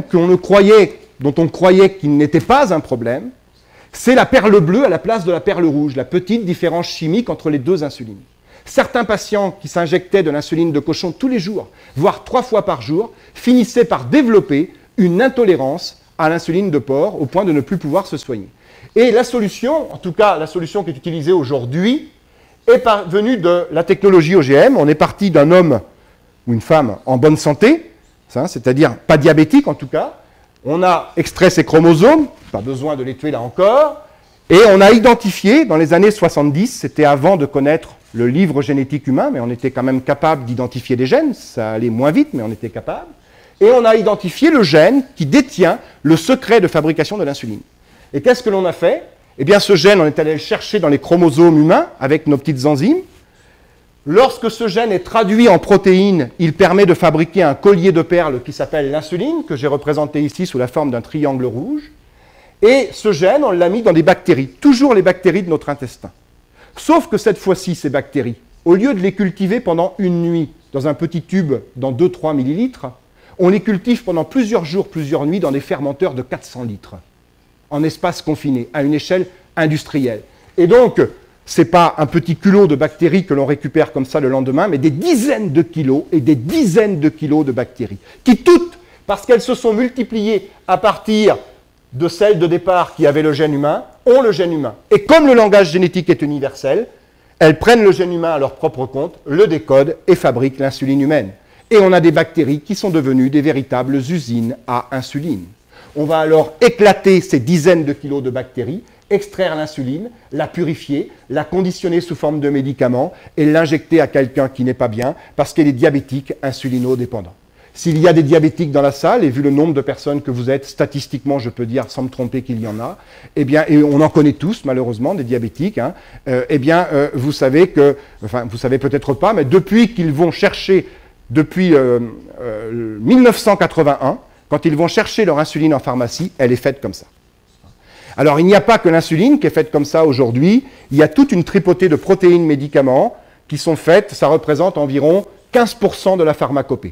dont on croyait qu'il n'était pas un problème, c'est la perle bleue à la place de la perle rouge, la petite différence chimique entre les 2 insulines. Certains patients qui s'injectaient de l'insuline de cochon tous les jours, voire 3 fois par jour, finissaient par développer une intolérance à l'insuline de porc au point de ne plus pouvoir se soigner. Et la solution, en tout cas la solution qui est utilisée aujourd'hui, est venue de la technologie OGM. On est parti d'un homme ou une femme en bonne santé, c'est-à-dire pas diabétique en tout cas. On a extrait ses chromosomes, pas besoin de les tuer là encore, et on a identifié dans les années 70, c'était avant de connaître le livre génétique humain, mais on était quand même capable d'identifier des gènes, ça allait moins vite, mais on était capable, et on a identifié le gène qui détient le secret de fabrication de l'insuline. Et qu'est-ce que l'on a fait? Eh bien, ce gène, on est allé le chercher dans les chromosomes humains avec nos petites enzymes. Lorsque ce gène est traduit en protéines, il permet de fabriquer un collier de perles qui s'appelle l'insuline, que j'ai représenté ici sous la forme d'un triangle rouge. Et ce gène, on l'a mis dans des bactéries, toujours les bactéries de notre intestin. Sauf que cette fois-ci, ces bactéries, au lieu de les cultiver pendant une nuit dans un petit tube dans 2-3 millilitres, on les cultive pendant plusieurs jours, plusieurs nuits dans des fermenteurs de 400 litres, en espace confiné, à une échelle industrielle. Et donc, ce n'est pas un petit culot de bactéries que l'on récupère comme ça le lendemain, mais des dizaines de kilos et des dizaines de kilos de bactéries, qui toutes, parce qu'elles se sont multipliées à partir de celles de départ qui avaient le gène humain, ont le gène humain. Et comme le langage génétique est universel, elles prennent le gène humain à leur propre compte, le décodent et fabriquent l'insuline humaine. Et on a des bactéries qui sont devenues des véritables usines à insuline. On va alors éclater ces dizaines de kilos de bactéries, extraire l'insuline, la purifier, la conditionner sous forme de médicaments et l'injecter à quelqu'un qui n'est pas bien parce qu'il est diabétique insulinodépendant. S'il y a des diabétiques dans la salle, et vu le nombre de personnes que vous êtes, statistiquement, je peux dire sans me tromper qu'il y en a, eh bien, et on en connaît tous, malheureusement, des diabétiques, eh bien, vous savez que, enfin, vous savez peut-être pas, mais depuis qu'ils vont chercher, depuis 1981, quand ils vont chercher leur insuline en pharmacie, elle est faite comme ça. Alors, il n'y a pas que l'insuline qui est faite comme ça aujourd'hui, il y a toute une tripotée de protéines médicaments qui sont faites, ça représente environ 15% de la pharmacopée.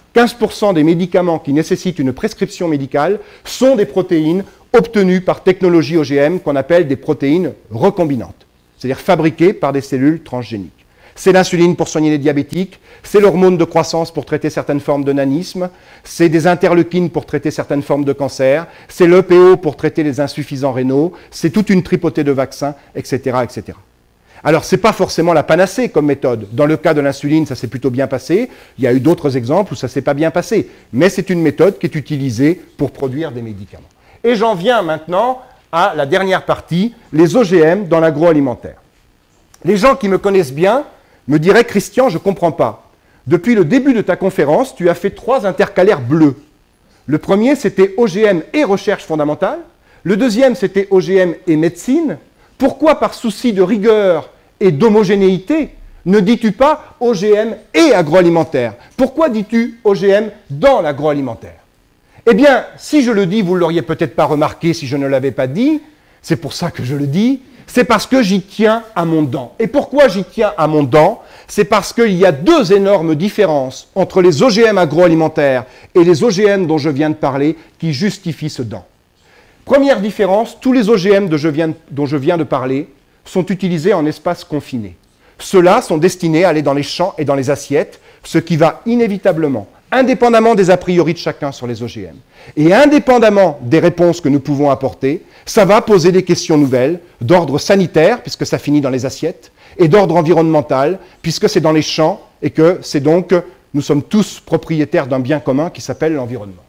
15% des médicaments qui nécessitent une prescription médicale sont des protéines obtenues par technologie OGM qu'on appelle des protéines recombinantes, c'est-à-dire fabriquées par des cellules transgéniques. C'est l'insuline pour soigner les diabétiques, c'est l'hormone de croissance pour traiter certaines formes de nanisme, c'est des interleukines pour traiter certaines formes de cancer, c'est l'EPO pour traiter les insuffisants rénaux, c'est toute une tripotée de vaccins, etc., etc. Alors, ce n'est pas forcément la panacée comme méthode. Dans le cas de l'insuline, ça s'est plutôt bien passé. Il y a eu d'autres exemples où ça ne s'est pas bien passé. Mais c'est une méthode qui est utilisée pour produire des médicaments. Et j'en viens maintenant à la dernière partie, les OGM dans l'agroalimentaire. Les gens qui me connaissent bien me diraient « Christian, je ne comprends pas. Depuis le début de ta conférence, tu as fait 3 intercalaires bleus. Le premier, c'était OGM et recherche fondamentale. Le deuxième, c'était OGM et médecine. Pourquoi, par souci de rigueur et d'homogénéité, ne dis-tu pas OGM et agroalimentaire? Pourquoi dis-tu OGM dans l'agroalimentaire? Eh bien, si je le dis, vous ne l'auriez peut-être pas remarqué si je ne l'avais pas dit, c'est pour ça que je le dis, c'est parce que j'y tiens à mon dent. Et pourquoi j'y tiens à mon dent? C'est parce qu'il y a 2 énormes différences entre les OGM agroalimentaires et les OGM dont je viens de parler qui justifient ce dent. Première différence, tous les OGM dont je viens de parler sont utilisés en espace confiné. Ceux-là sont destinés à aller dans les champs et dans les assiettes, ce qui va inévitablement, indépendamment des a priori de chacun sur les OGM, et indépendamment des réponses que nous pouvons apporter, ça va poser des questions nouvelles d'ordre sanitaire, puisque ça finit dans les assiettes, et d'ordre environnemental, puisque c'est dans les champs, et que c'est donc, nous sommes tous propriétaires d'un bien commun qui s'appelle l'environnement.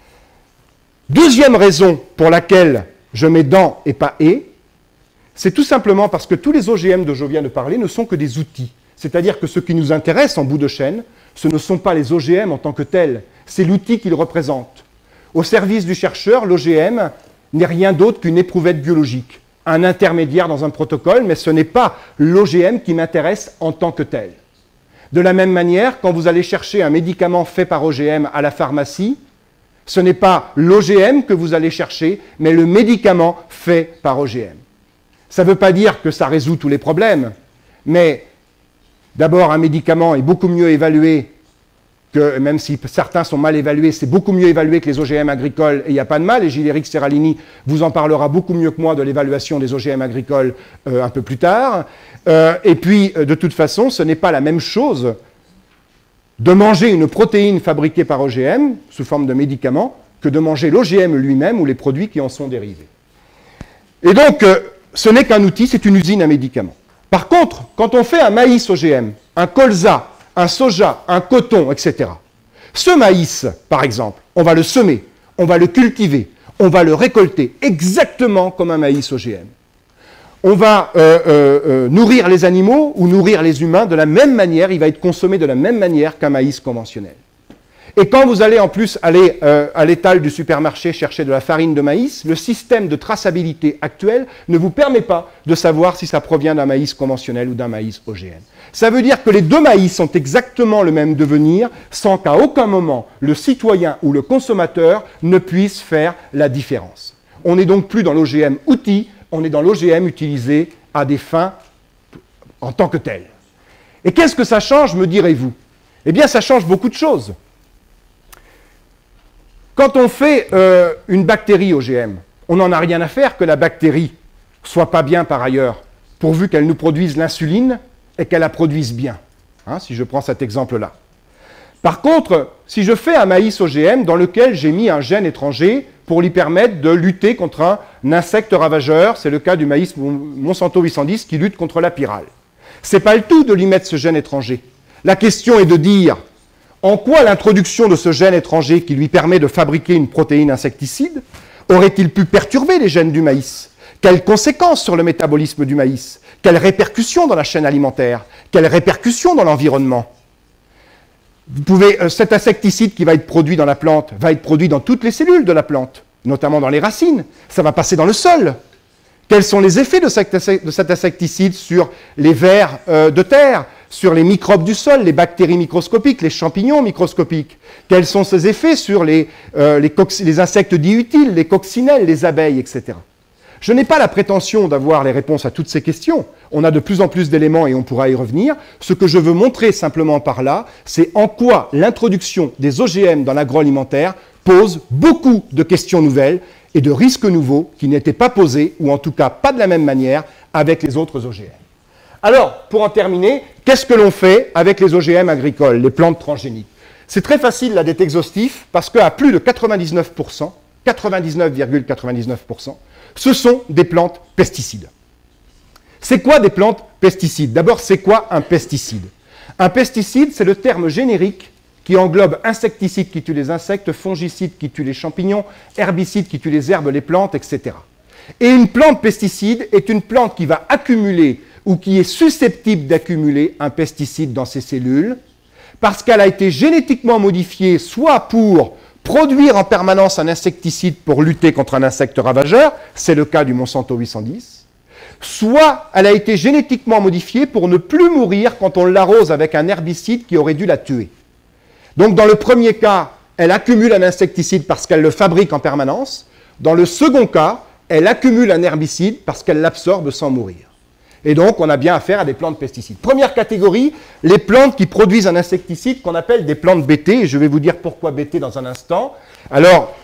Deuxième raison pour laquelle je mets dans et pas et, c'est tout simplement parce que tous les OGM dont je viens de parler ne sont que des outils. C'est-à-dire que ce qui nous intéresse en bout de chaîne, ce ne sont pas les OGM en tant que tels, c'est l'outil qu'ils représentent. Au service du chercheur, l'OGM n'est rien d'autre qu'une éprouvette biologique, un intermédiaire dans un protocole, mais ce n'est pas l'OGM qui m'intéresse en tant que tel. De la même manière, quand vous allez chercher un médicament fait par OGM à la pharmacie, ce n'est pas l'OGM que vous allez chercher, mais le médicament fait par OGM. Ça ne veut pas dire que ça résout tous les problèmes, mais d'abord, un médicament est beaucoup mieux évalué que même si certains sont mal évalués, c'est beaucoup mieux évalué que les OGM agricoles et il n'y a pas de mal. Et Gilles-Éric Serralini vous en parlera beaucoup mieux que moi de l'évaluation des OGM agricoles un peu plus tard. Et puis, de toute façon, ce n'est pas la même chose de manger une protéine fabriquée par OGM sous forme de médicament que de manger l'OGM lui-même ou les produits qui en sont dérivés. Et donc, ce n'est qu'un outil, c'est une usine à médicaments. Par contre, quand on fait un maïs OGM, un colza, un soja, un coton, etc., ce maïs, par exemple, on va le semer, on va le cultiver, on va le récolter exactement comme un maïs OGM. On va nourrir les animaux ou nourrir les humains de la même manière, il va être consommé de la même manière qu'un maïs conventionnel. Et quand vous allez en plus aller à l'étal du supermarché chercher de la farine de maïs, le système de traçabilité actuel ne vous permet pas de savoir si ça provient d'un maïs conventionnel ou d'un maïs OGM. Ça veut dire que les deux maïs ont exactement le même devenir sans qu'à aucun moment le citoyen ou le consommateur ne puisse faire la différence. On n'est donc plus dans l'OGM outil, on est dans l'OGM utilisé à des fins en tant que tel. Et qu'est-ce que ça change, me direz-vous? Eh bien, ça change beaucoup de choses. Quand on fait une bactérie OGM, on n'en a rien à faire que la bactérie soit pas bien par ailleurs, pourvu qu'elle nous produise l'insuline et qu'elle la produise bien, hein, si je prends cet exemple-là. Par contre, si je fais un maïs OGM dans lequel j'ai mis un gène étranger pour lui permettre de lutter contre un insecte ravageur, c'est le cas du maïs Monsanto 810 qui lutte contre la pyrale. Ce n'est pas le tout de lui mettre ce gène étranger. La question est de dire en quoi l'introduction de ce gène étranger qui lui permet de fabriquer une protéine insecticide aurait-il pu perturber les gènes du maïs? Quelles conséquences sur le métabolisme du maïs? Quelles répercussions dans la chaîne alimentaire? Quelles répercussions dans l'environnement? Cet insecticide qui va être produit dans la plante va être produit dans toutes les cellules de la plante, notamment dans les racines. Ça va passer dans le sol. Quels sont les effets de cet insecticide sur les vers de terre, sur les microbes du sol, les bactéries microscopiques, les champignons microscopiques? Quels sont ces effets sur les insectes dits utiles, les coccinelles, les abeilles, etc. Je n'ai pas la prétention d'avoir les réponses à toutes ces questions. On a de plus en plus d'éléments et on pourra y revenir. Ce que je veux montrer simplement par là, c'est en quoi l'introduction des OGM dans l'agroalimentaire pose beaucoup de questions nouvelles et de risques nouveaux qui n'étaient pas posés, ou en tout cas pas de la même manière, avec les autres OGM. Alors, pour en terminer, qu'est-ce que l'on fait avec les OGM agricoles, les plantes transgéniques? C'est très facile là d'être exhaustif, parce qu'à plus de 99%, 99,99%, ce sont des plantes pesticides. C'est quoi des plantes pesticides? D'abord, c'est quoi un pesticide? Un pesticide, c'est le terme générique qui englobe insecticides qui tuent les insectes, fongicides qui tuent les champignons, herbicides qui tuent les herbes, les plantes, etc. Et une plante pesticide est une plante qui va accumuler ou qui est susceptible d'accumuler un pesticide dans ses cellules parce qu'elle a été génétiquement modifiée soit pour produire en permanence un insecticide pour lutter contre un insecte ravageur, c'est le cas du Monsanto 810, soit elle a été génétiquement modifiée pour ne plus mourir quand on l'arrose avec un herbicide qui aurait dû la tuer. Donc dans le premier cas, elle accumule un insecticide parce qu'elle le fabrique en permanence. Dans le second cas, elle accumule un herbicide parce qu'elle l'absorbe sans mourir. Et donc, on a bien affaire à des plantes pesticides. Première catégorie, les plantes qui produisent un insecticide qu'on appelle des plantes BT. Et je vais vous dire pourquoi BT dans un instant. Alors,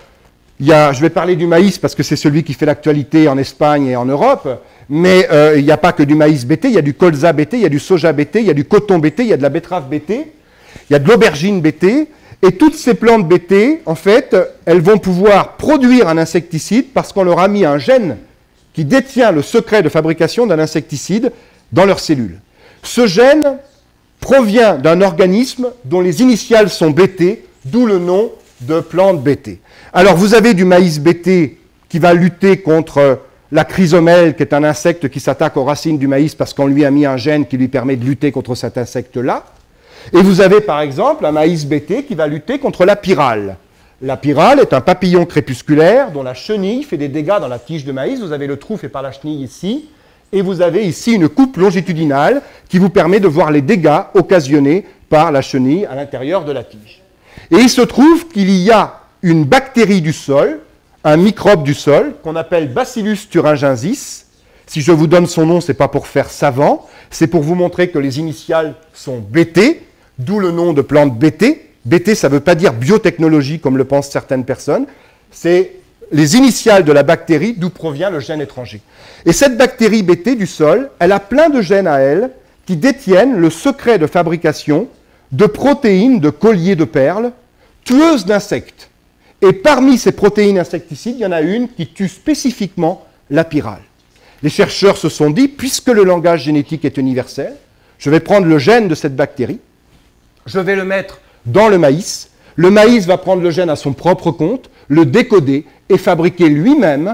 je vais parler du maïs parce que c'est celui qui fait l'actualité en Espagne et en Europe. Mais il n'y a pas que du maïs BT, il y a du colza BT, il y a du soja BT, il y a du coton BT, il y a de la betterave BT, il y a de l'aubergine BT. Et toutes ces plantes BT, en fait, elles vont pouvoir produire un insecticide parce qu'on leur a mis un gène qui détient le secret de fabrication d'un insecticide dans leurs cellules. Ce gène provient d'un organisme dont les initiales sont BT, d'où le nom de plante BT. Alors vous avez du maïs BT qui va lutter contre la chrysomèle, qui est un insecte qui s'attaque aux racines du maïs parce qu'on lui a mis un gène qui lui permet de lutter contre cet insecte-là. Et vous avez par exemple un maïs BT qui va lutter contre la pyrale. La pyrale est un papillon crépusculaire dont la chenille fait des dégâts dans la tige de maïs. Vous avez le trou fait par la chenille ici, et vous avez ici une coupe longitudinale qui vous permet de voir les dégâts occasionnés par la chenille à l'intérieur de la tige. Et il se trouve qu'il y a une bactérie du sol, un microbe du sol, qu'on appelle Bacillus thuringiensis. Si je vous donne son nom, ce n'est pas pour faire savant, c'est pour vous montrer que les initiales sont BT, d'où le nom de plante BT. BT, ça ne veut pas dire biotechnologie comme le pensent certaines personnes. C'est les initiales de la bactérie d'où provient le gène étranger. Et cette bactérie BT du sol, elle a plein de gènes à elle qui détiennent le secret de fabrication de protéines de colliers de perles tueuses d'insectes. Et parmi ces protéines insecticides, il y en a une qui tue spécifiquement la pyrale. Les chercheurs se sont dit, puisque le langage génétique est universel, je vais prendre le gène de cette bactérie, je vais le mettre dans le maïs va prendre le gène à son propre compte, le décoder et fabriquer lui-même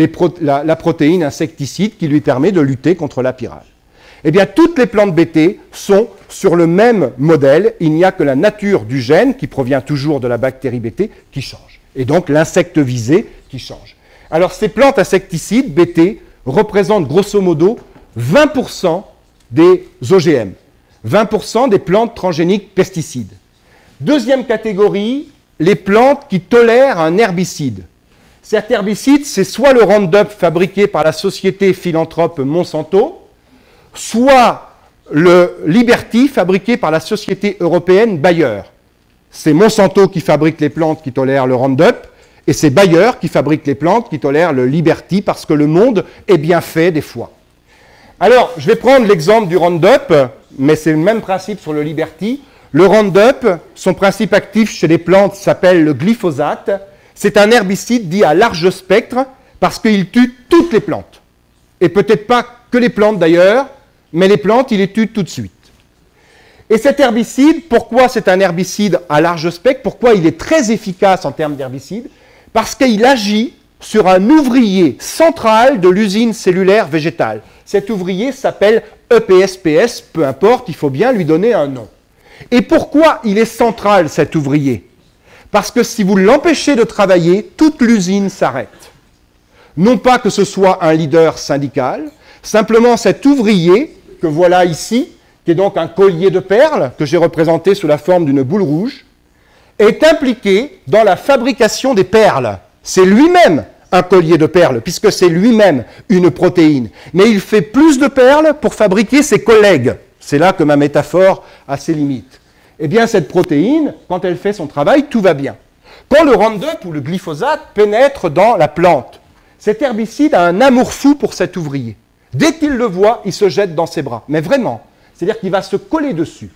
la protéine insecticide qui lui permet de lutter contre la pyrale. Eh bien, toutes les plantes BT sont sur le même modèle. Il n'y a que la nature du gène, qui provient toujours de la bactérie BT, qui change. Et donc, l'insecte visé qui change. Alors, ces plantes insecticides BT représentent grosso modo 20% des OGM, 20% des plantes transgéniques pesticides. Deuxième catégorie, les plantes qui tolèrent un herbicide. Cet herbicide, c'est soit le Roundup fabriqué par la société philanthrope Monsanto, soit le Liberty fabriqué par la société européenne Bayer. C'est Monsanto qui fabrique les plantes qui tolèrent le Roundup, et c'est Bayer qui fabrique les plantes qui tolèrent le Liberty, parce que le monde est bien fait des fois. Alors, je vais prendre l'exemple du Roundup, mais c'est le même principe sur le Liberty. Le Roundup, son principe actif chez les plantes s'appelle le glyphosate. C'est un herbicide dit à large spectre parce qu'il tue toutes les plantes. Et peut-être pas que les plantes d'ailleurs, mais les plantes, il les tue tout de suite. Et cet herbicide, pourquoi c'est un herbicide à large spectre? Pourquoi il est très efficace en termes d'herbicide? Parce qu'il agit sur un ouvrier central de l'usine cellulaire végétale. Cet ouvrier s'appelle EPSPS, peu importe, il faut bien lui donner un nom. Et pourquoi il est central, cet ouvrier? Parce que si vous l'empêchez de travailler, toute l'usine s'arrête. Non pas que ce soit un leader syndical, simplement cet ouvrier, que voilà ici, qui est donc un collier de perles, que j'ai représenté sous la forme d'une boule rouge, est impliqué dans la fabrication des perles. C'est lui-même un collier de perles, puisque c'est lui-même une protéine. Mais il fait plus de perles pour fabriquer ses collègues. C'est là que ma métaphore a ses limites. Eh bien, cette protéine, quand elle fait son travail, tout va bien. Quand le Roundup ou le glyphosate pénètre dans la plante, cet herbicide a un amour fou pour cet ouvrier. Dès qu'il le voit, il se jette dans ses bras. Mais vraiment, c'est-à-dire qu'il va se coller dessus.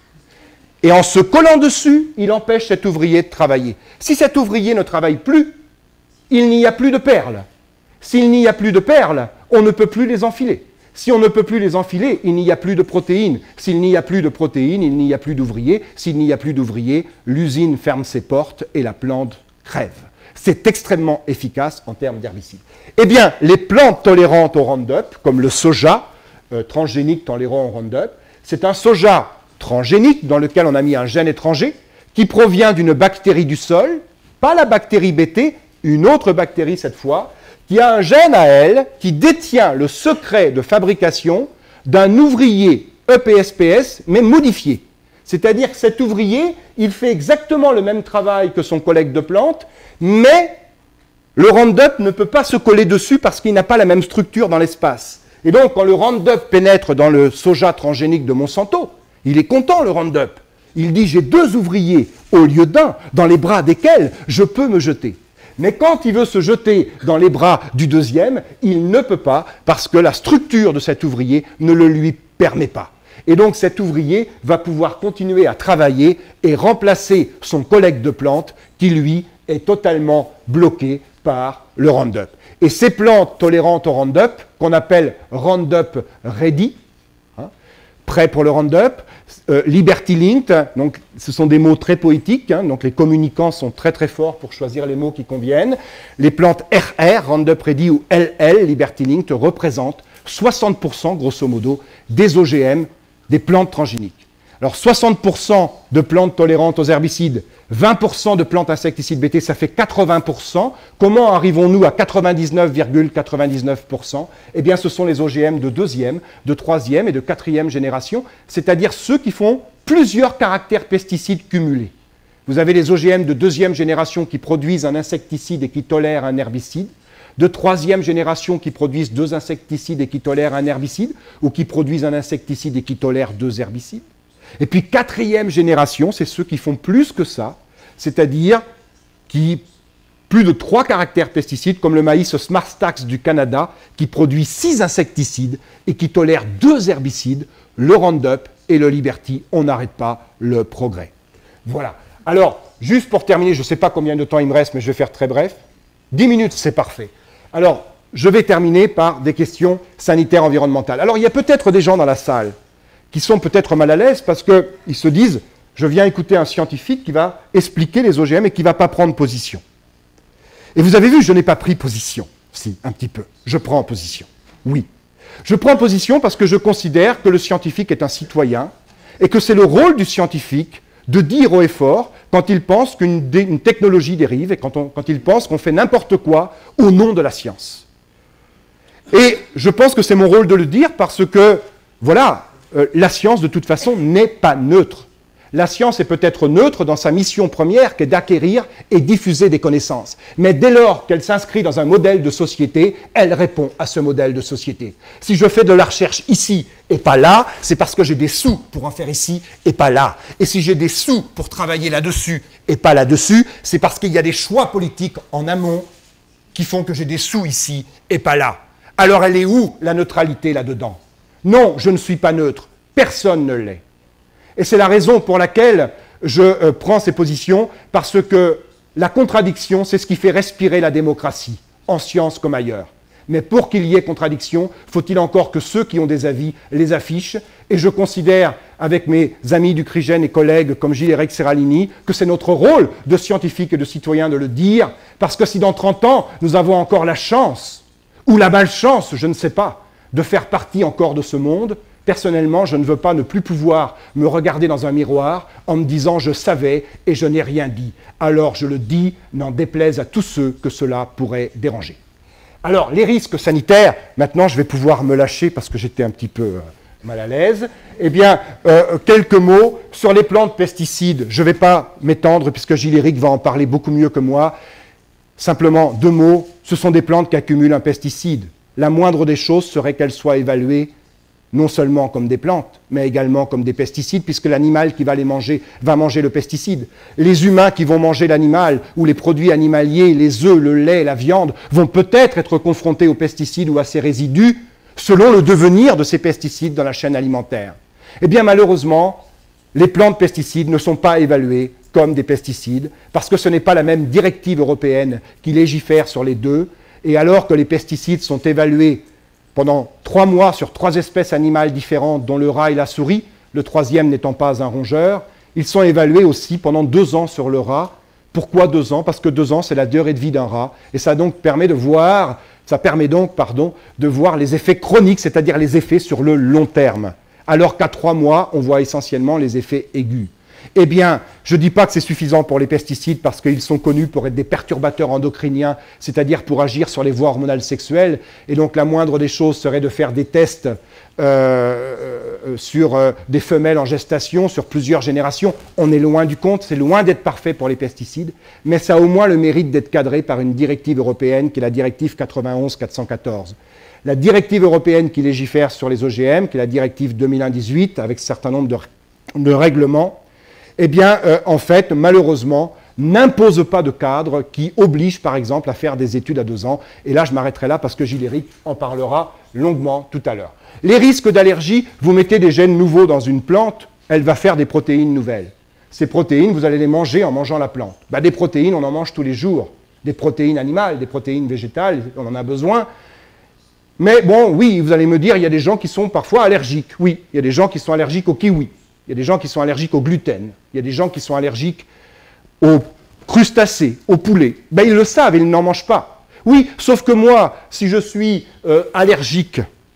Et en se collant dessus, il empêche cet ouvrier de travailler. Si cet ouvrier ne travaille plus, il n'y a plus de perles. S'il n'y a plus de perles, on ne peut plus les enfiler. Si on ne peut plus les enfiler, il n'y a plus de protéines. S'il n'y a plus de protéines, il n'y a plus d'ouvriers. S'il n'y a plus d'ouvriers, l'usine ferme ses portes et la plante crève. C'est extrêmement efficace en termes d'herbicides. Eh bien, les plantes tolérantes au Roundup, comme le soja transgénique tolérant au Roundup, c'est un soja transgénique dans lequel on a mis un gène étranger qui provient d'une bactérie du sol, pas la bactérie BT, une autre bactérie cette fois, qui a un gène à elle qui détient le secret de fabrication d'un ouvrier EPSPS, mais modifié. C'est-à-dire que cet ouvrier, il fait exactement le même travail que son collègue de plante, mais le Roundup ne peut pas se coller dessus parce qu'il n'a pas la même structure dans l'espace. Et donc, quand le Roundup pénètre dans le soja transgénique de Monsanto, il est content, le Roundup. Il dit, j'ai 2 ouvriers au lieu d'un, dans les bras desquels je peux me jeter. Mais quand il veut se jeter dans les bras du deuxième, il ne peut pas parce que la structure de cet ouvrier ne le lui permet pas. Et donc cet ouvrier va pouvoir continuer à travailler et remplacer son collègue de plantes qui, lui, est totalement bloqué par le Roundup. Et ces plantes tolérantes au Roundup, qu'on appelle Roundup Ready, prêt pour le Roundup, Liberty Linked, donc ce sont des mots très poétiques, donc les communicants sont très très forts pour choisir les mots qui conviennent. Les plantes RR, Roundup Ready ou LL, Liberty Linked, représentent 60% grosso modo des OGM des plantes transgéniques. Alors 60% de plantes tolérantes aux herbicides, 20% de plantes insecticides BT, ça fait 80%. Comment arrivons-nous à 99,99% ? Eh bien, ce sont les OGM de 2e, de 3e et de 4e génération, c'est-à-dire ceux qui font plusieurs caractères pesticides cumulés. Vous avez les OGM de 2e génération qui produisent un insecticide et qui tolèrent un herbicide, de 3e génération qui produisent 2 insecticides et qui tolèrent un herbicide, ou qui produisent un insecticide et qui tolèrent 2 herbicides. Et puis 4e génération, c'est ceux qui font plus que ça, c'est-à-dire qui plus de 3 caractères pesticides, comme le maïs Smart Stax du Canada, qui produit 6 insecticides et qui tolère 2 herbicides, le Roundup et le Liberty. On n'arrête pas le progrès. Voilà. Alors, juste pour terminer, je ne sais pas combien de temps il me reste, mais je vais faire très bref. 10 minutes, c'est parfait. Alors, je vais terminer par des questions sanitaires environnementales. Alors, il y a peut-être des gens dans la salle qui sont peut-être mal à l'aise parce qu'ils se disent « je viens écouter un scientifique qui va expliquer les OGM et qui ne va pas prendre position ». Et vous avez vu, je n'ai pas pris position. Si, un petit peu. Je prends position. Oui. Je prends position parce que je considère que le scientifique est un citoyen et que c'est le rôle du scientifique de dire haut et fort quand il pense qu'une technologie dérive et quand il pense qu'on fait n'importe quoi au nom de la science. Et je pense que c'est mon rôle de le dire parce que, voilà, la science de toute façon n'est pas neutre. La science est peut-être neutre dans sa mission première qui est d'acquérir et diffuser des connaissances. Mais dès lors qu'elle s'inscrit dans un modèle de société, elle répond à ce modèle de société. Si je fais de la recherche ici et pas là, c'est parce que j'ai des sous pour en faire ici et pas là. Et si j'ai des sous pour travailler là-dessus et pas là-dessus, c'est parce qu'il y a des choix politiques en amont qui font que j'ai des sous ici et pas là. Alors elle est où la neutralité là-dedans? Non, je ne suis pas neutre. Personne ne l'est. Et c'est la raison pour laquelle je prends ces positions, parce que la contradiction, c'est ce qui fait respirer la démocratie, en science comme ailleurs. Mais pour qu'il y ait contradiction, faut-il encore que ceux qui ont des avis les affichent. Et je considère, avec mes amis du CRIGEN et collègues comme Gilles-Éric Serralini, que c'est notre rôle de scientifiques et de citoyens de le dire, parce que si dans 30 ans, nous avons encore la chance, ou la malchance, je ne sais pas, de faire partie encore de ce monde, personnellement, je ne veux pas ne plus pouvoir me regarder dans un miroir en me disant « je savais et je n'ai rien dit ». Alors je le dis, n'en déplaise à tous ceux que cela pourrait déranger. Alors, les risques sanitaires, maintenant je vais pouvoir me lâcher parce que j'étais un petit peu mal à l'aise. Eh bien, quelques mots sur les plantes pesticides. Je ne vais pas m'étendre puisque Gilles-Éric va en parler beaucoup mieux que moi. Simplement, 2 mots, ce sont des plantes qui accumulent un pesticide. La moindre des choses serait qu'elles soient évaluées non seulement comme des plantes, mais également comme des pesticides, puisque l'animal qui va les manger va manger le pesticide. Les humains qui vont manger l'animal, ou les produits animaliers, les œufs, le lait, la viande, vont peut-être être confrontés aux pesticides ou à ces résidus, selon le devenir de ces pesticides dans la chaîne alimentaire. Eh bien, malheureusement, les plantes pesticides ne sont pas évaluées comme des pesticides, parce que ce n'est pas la même directive européenne qui légifère sur les deux, et alors que les pesticides sont évalués pendant 3 mois sur 3 espèces animales différentes, dont le rat et la souris, le 3e n'étant pas un rongeur. Ils sont évalués aussi pendant 2 ans sur le rat. Pourquoi 2 ans? Parce que 2 ans, c'est la durée de vie d'un rat. Et ça permet donc de voir les effets chroniques, c'est-à-dire les effets sur le long terme. Alors qu'à 3 mois, on voit essentiellement les effets aigus. Eh bien, je ne dis pas que c'est suffisant pour les pesticides parce qu'ils sont connus pour être des perturbateurs endocriniens, c'est-à-dire pour agir sur les voies hormonales sexuelles. Et donc, la moindre des choses serait de faire des tests sur des femelles en gestation, sur plusieurs générations. On est loin du compte, c'est loin d'être parfait pour les pesticides, mais ça a au moins le mérite d'être cadré par une directive européenne qui est la directive 91/414. La directive européenne qui légifère sur les OGM, qui est la directive 2001-18, avec un certain nombre de règlements, eh bien, en fait, malheureusement, n'impose pas de cadre qui oblige, par exemple, à faire des études à 2 ans. Et là, je m'arrêterai là parce que Gilles-Éric en parlera longuement tout à l'heure. Les risques d'allergie, vous mettez des gènes nouveaux dans une plante, elle va faire des protéines nouvelles. Ces protéines, vous allez les manger en mangeant la plante. Des protéines, on en mange tous les jours. Des protéines animales, des protéines végétales, on en a besoin. Mais bon, oui, vous allez me dire, il y a des gens qui sont parfois allergiques. Oui, il y a des gens qui sont allergiques au kiwi. Il y a des gens qui sont allergiques au gluten. Il y a des gens qui sont allergiques aux crustacés, au poulet. Ils le savent, ils n'en mangent pas. Oui, sauf que moi, si je suis allergique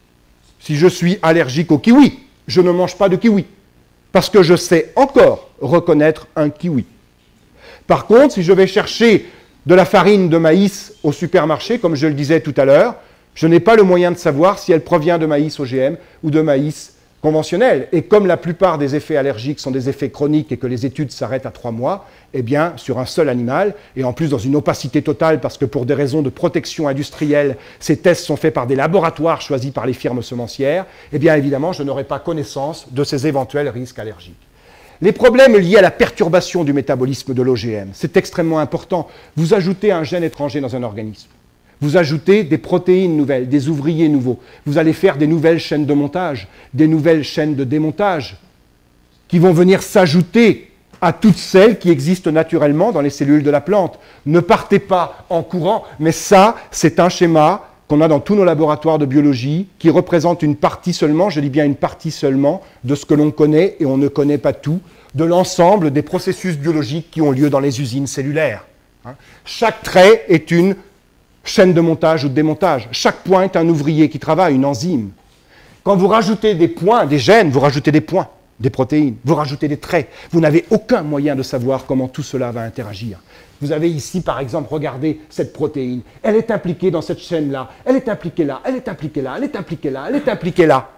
au kiwi, je ne mange pas de kiwi. Parce que je sais encore reconnaître un kiwi. Par contre, si je vais chercher de la farine de maïs au supermarché, comme je le disais tout à l'heure, je n'ai pas le moyen de savoir si elle provient de maïs OGM ou de maïs conventionnel. Et comme la plupart des effets allergiques sont des effets chroniques et que les études s'arrêtent à 3 mois, eh bien, sur un seul animal, et en plus dans une opacité totale, parce que pour des raisons de protection industrielle, ces tests sont faits par des laboratoires choisis par les firmes semencières, eh bien, évidemment, je n'aurai pas connaissance de ces éventuels risques allergiques. Les problèmes liés à la perturbation du métabolisme de l'OGM, c'est extrêmement important. Vous ajoutez un gène étranger dans un organisme. Vous ajoutez des protéines nouvelles, des ouvriers nouveaux. Vous allez faire des nouvelles chaînes de montage, des nouvelles chaînes de démontage qui vont venir s'ajouter à toutes celles qui existent naturellement dans les cellules de la plante. Ne partez pas en courant, mais ça, c'est un schéma qu'on a dans tous nos laboratoires de biologie, qui représente une partie seulement, je dis bien une partie seulement, de ce que l'on connaît, et on ne connaît pas tout, de l'ensemble des processus biologiques qui ont lieu dans les usines cellulaires. Chaque trait est une chaîne de montage ou de démontage. Chaque point est un ouvrier qui travaille, une enzyme. Quand vous rajoutez des points, des gènes, vous rajoutez des points, des protéines, vous rajoutez des traits. Vous n'avez aucun moyen de savoir comment tout cela va interagir. Vous avez ici, par exemple, regardez cette protéine. Elle est impliquée dans cette chaîne-là, elle est impliquée là, elle est impliquée là, elle est impliquée là, elle est impliquée là.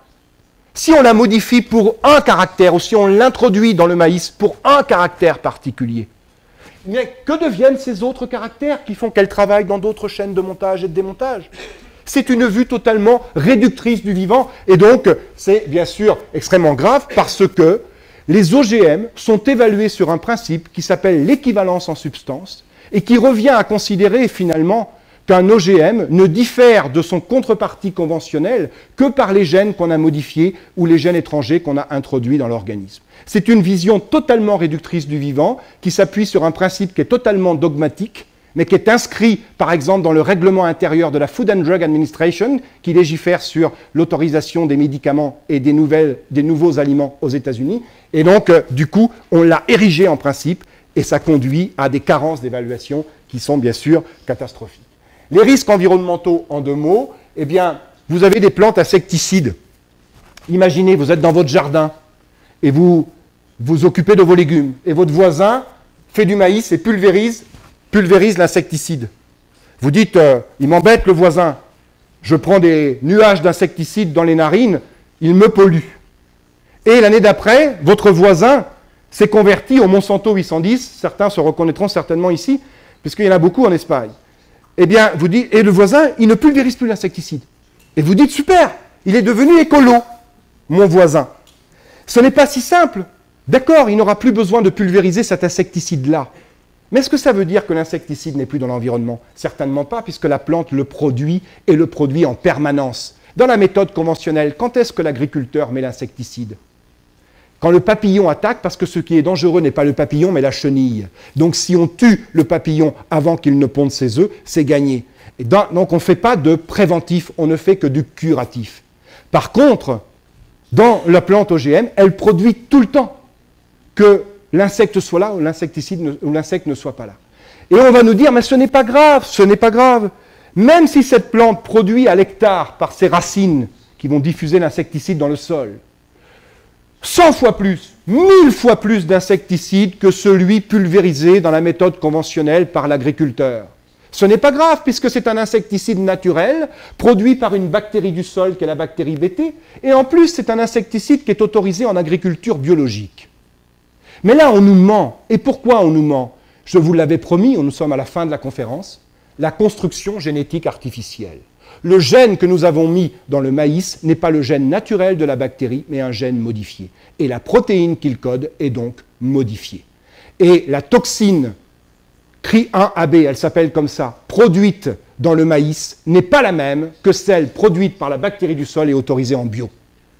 Si on la modifie pour un caractère, ou si on l'introduit dans le maïs pour un caractère particulier, mais que deviennent ces autres caractères qui font qu'elle travaille dans d'autres chaînes de montage et de démontage? C'est une vue totalement réductrice du vivant, et donc c'est bien sûr extrêmement grave parce que les OGM sont évalués sur un principe qui s'appelle l'équivalence en substance et qui revient à considérer finalement qu'un OGM ne diffère de son contrepartie conventionnelle que par les gènes qu'on a modifiés ou les gènes étrangers qu'on a introduits dans l'organisme. C'est une vision totalement réductrice du vivant qui s'appuie sur un principe qui est totalement dogmatique, mais qui est inscrit, par exemple, dans le règlement intérieur de la Food and Drug Administration, qui légifère sur l'autorisation des médicaments et des nouveaux aliments aux États-Unis. Et donc, du coup, on l'a érigé en principe, et ça conduit à des carences d'évaluation qui sont bien sûr catastrophiques. Les risques environnementaux, en deux mots, eh bien, vous avez des plantes insecticides. Imaginez, vous êtes dans votre jardin, et vous vous occupez de vos légumes, et votre voisin fait du maïs et pulvérise l'insecticide. Vous dites, il m'embête le voisin, je prends des nuages d'insecticides dans les narines, il me pollue. Et l'année d'après, votre voisin s'est converti au Monsanto 810, certains se reconnaîtront certainement ici, puisqu'il y en a beaucoup en Espagne. Eh bien, vous dites, et le voisin, il ne pulvérise plus l'insecticide. Et vous dites, super, il est devenu écolo, mon voisin. Ce n'est pas si simple. D'accord, il n'aura plus besoin de pulvériser cet insecticide-là. Mais est-ce que ça veut dire que l'insecticide n'est plus dans l'environnement? Certainement pas, puisque la plante le produit et le produit en permanence. Dans la méthode conventionnelle, quand est-ce que l'agriculteur met l'insecticide? Quand le papillon attaque, parce que ce qui est dangereux n'est pas le papillon, mais la chenille. Donc si on tue le papillon avant qu'il ne ponde ses œufs, c'est gagné. Et donc on ne fait pas de préventif, on ne fait que du curatif. Par contre, dans la plante OGM, elle produit tout le temps que l'insecte soit là ou l'insecte ne soit pas là. Et on va nous dire, mais ce n'est pas grave, ce n'est pas grave. Même si cette plante produit à l'hectare par ses racines qui vont diffuser l'insecticide dans le sol, 100 fois plus, 1000 fois plus d'insecticides que celui pulvérisé dans la méthode conventionnelle par l'agriculteur. Ce n'est pas grave puisque c'est un insecticide naturel produit par une bactérie du sol qui est la bactérie Bt, et en plus c'est un insecticide qui est autorisé en agriculture biologique. Mais là on nous ment. Et pourquoi on nous ment? Je vous l'avais promis, nous sommes à la fin de la conférence, la construction génétique artificielle. Le gène que nous avons mis dans le maïs n'est pas le gène naturel de la bactérie, mais un gène modifié. Et la protéine qu'il code est donc modifiée. Et la toxine CRI1AB, elle s'appelle comme ça, produite dans le maïs, n'est pas la même que celle produite par la bactérie du sol et autorisée en bio.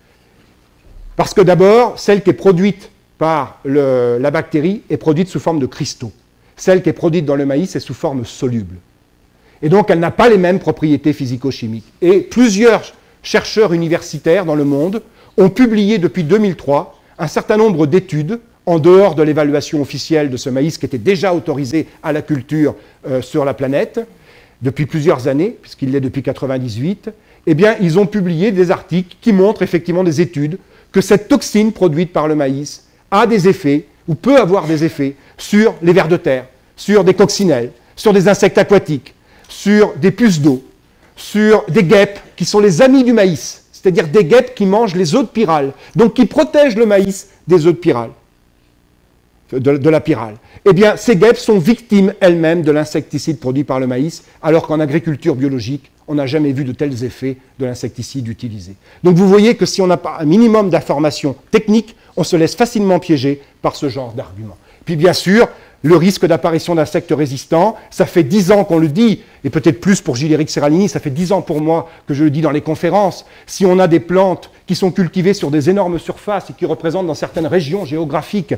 Parce que d'abord, celle qui est produite par la bactérie est produite sous forme de cristaux. Celle qui est produite dans le maïs est sous forme soluble. Et donc, elle n'a pas les mêmes propriétés physico-chimiques. Et plusieurs chercheurs universitaires dans le monde ont publié depuis 2003 un certain nombre d'études, en dehors de l'évaluation officielle de ce maïs qui était déjà autorisé à la culture sur la planète, depuis plusieurs années, puisqu'il l'est depuis 1998, eh bien, ils ont publié des articles qui montrent effectivement des études que cette toxine produite par le maïs a des effets, ou peut avoir des effets, sur les vers de terre, sur des coccinelles, sur des insectes aquatiques, sur des puces d'eau, sur des guêpes qui sont les amis du maïs, c'est-à-dire des guêpes qui mangent les œufs de pyrale, donc qui protègent le maïs des œufs de pyrale. de la pyrale. Eh bien, ces guêpes sont victimes elles-mêmes de l'insecticide produit par le maïs, alors qu'en agriculture biologique, on n'a jamais vu de tels effets de l'insecticide utilisé. Donc vous voyez que si on n'a pas un minimum d'informations techniques, on se laisse facilement piéger par ce genre d'arguments. Puis bien sûr, le risque d'apparition d'insectes résistants, ça fait 10 ans qu'on le dit, et peut-être plus pour Gilles-Éric Serralini, ça fait 10 ans pour moi que je le dis dans les conférences. Si on a des plantes qui sont cultivées sur des énormes surfaces et qui représentent dans certaines régions géographiques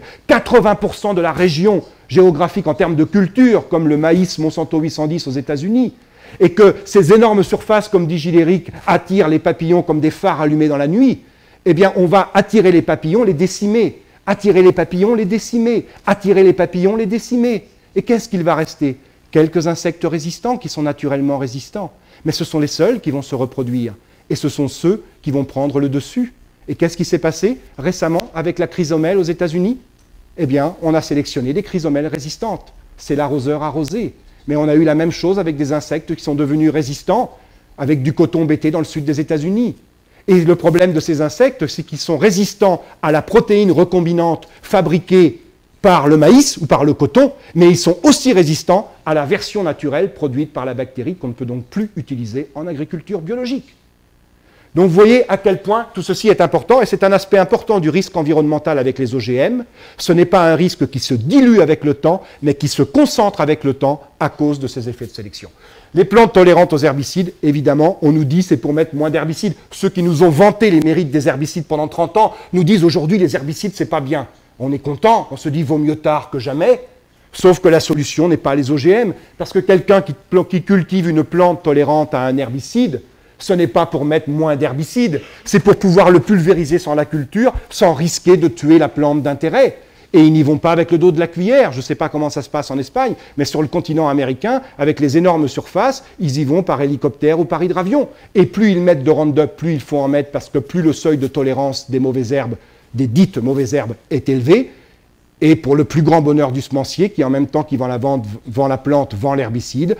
80% de la région géographique en termes de culture, comme le maïs Monsanto 810 aux États-Unis, et que ces énormes surfaces, comme dit Gilles-Éric, attirent les papillons comme des phares allumés dans la nuit, eh bien on va attirer les papillons, les décimer. Attirer les papillons, les décimer. Attirer les papillons, les décimer. Et qu'est-ce qu'il va rester? Quelques insectes résistants qui sont naturellement résistants. Mais ce sont les seuls qui vont se reproduire. Et ce sont ceux qui vont prendre le dessus. Et qu'est-ce qui s'est passé récemment avec la chrysomèle aux États-Unis? Eh bien, on a sélectionné des chrysomèles résistantes. C'est l'arroseur arrosé. Mais on a eu la même chose avec des insectes qui sont devenus résistants avec du coton bêté dans le sud des États-Unis. Et le problème de ces insectes, c'est qu'ils sont résistants à la protéine recombinante fabriquée par le maïs ou par le coton, mais ils sont aussi résistants à la version naturelle produite par la bactérie qu'on ne peut donc plus utiliser en agriculture biologique. Donc vous voyez à quel point tout ceci est important, et c'est un aspect important du risque environnemental avec les OGM. Ce n'est pas un risque qui se dilue avec le temps, mais qui se concentre avec le temps à cause de ces effets de sélection. Les plantes tolérantes aux herbicides, évidemment, on nous dit c'est pour mettre moins d'herbicides. Ceux qui nous ont vanté les mérites des herbicides pendant 30 ans nous disent aujourd'hui les herbicides c'est pas bien. On est content, on se dit vaut mieux tard que jamais, sauf que la solution n'est pas les OGM, parce que quelqu'un qui cultive une plante tolérante à un herbicide, ce n'est pas pour mettre moins d'herbicides, c'est pour pouvoir le pulvériser sans la culture, sans risquer de tuer la plante d'intérêt. Et ils n'y vont pas avec le dos de la cuillère. Je ne sais pas comment ça se passe en Espagne, mais sur le continent américain, avec les énormes surfaces, ils y vont par hélicoptère ou par hydravion. Et plus ils mettent de Roundup, plus il faut en mettre, parce que plus le seuil de tolérance des mauvaises herbes, des dites mauvaises herbes, est élevé. Et pour le plus grand bonheur du semencier, qui en même temps qu'il vend la plante, vend l'herbicide,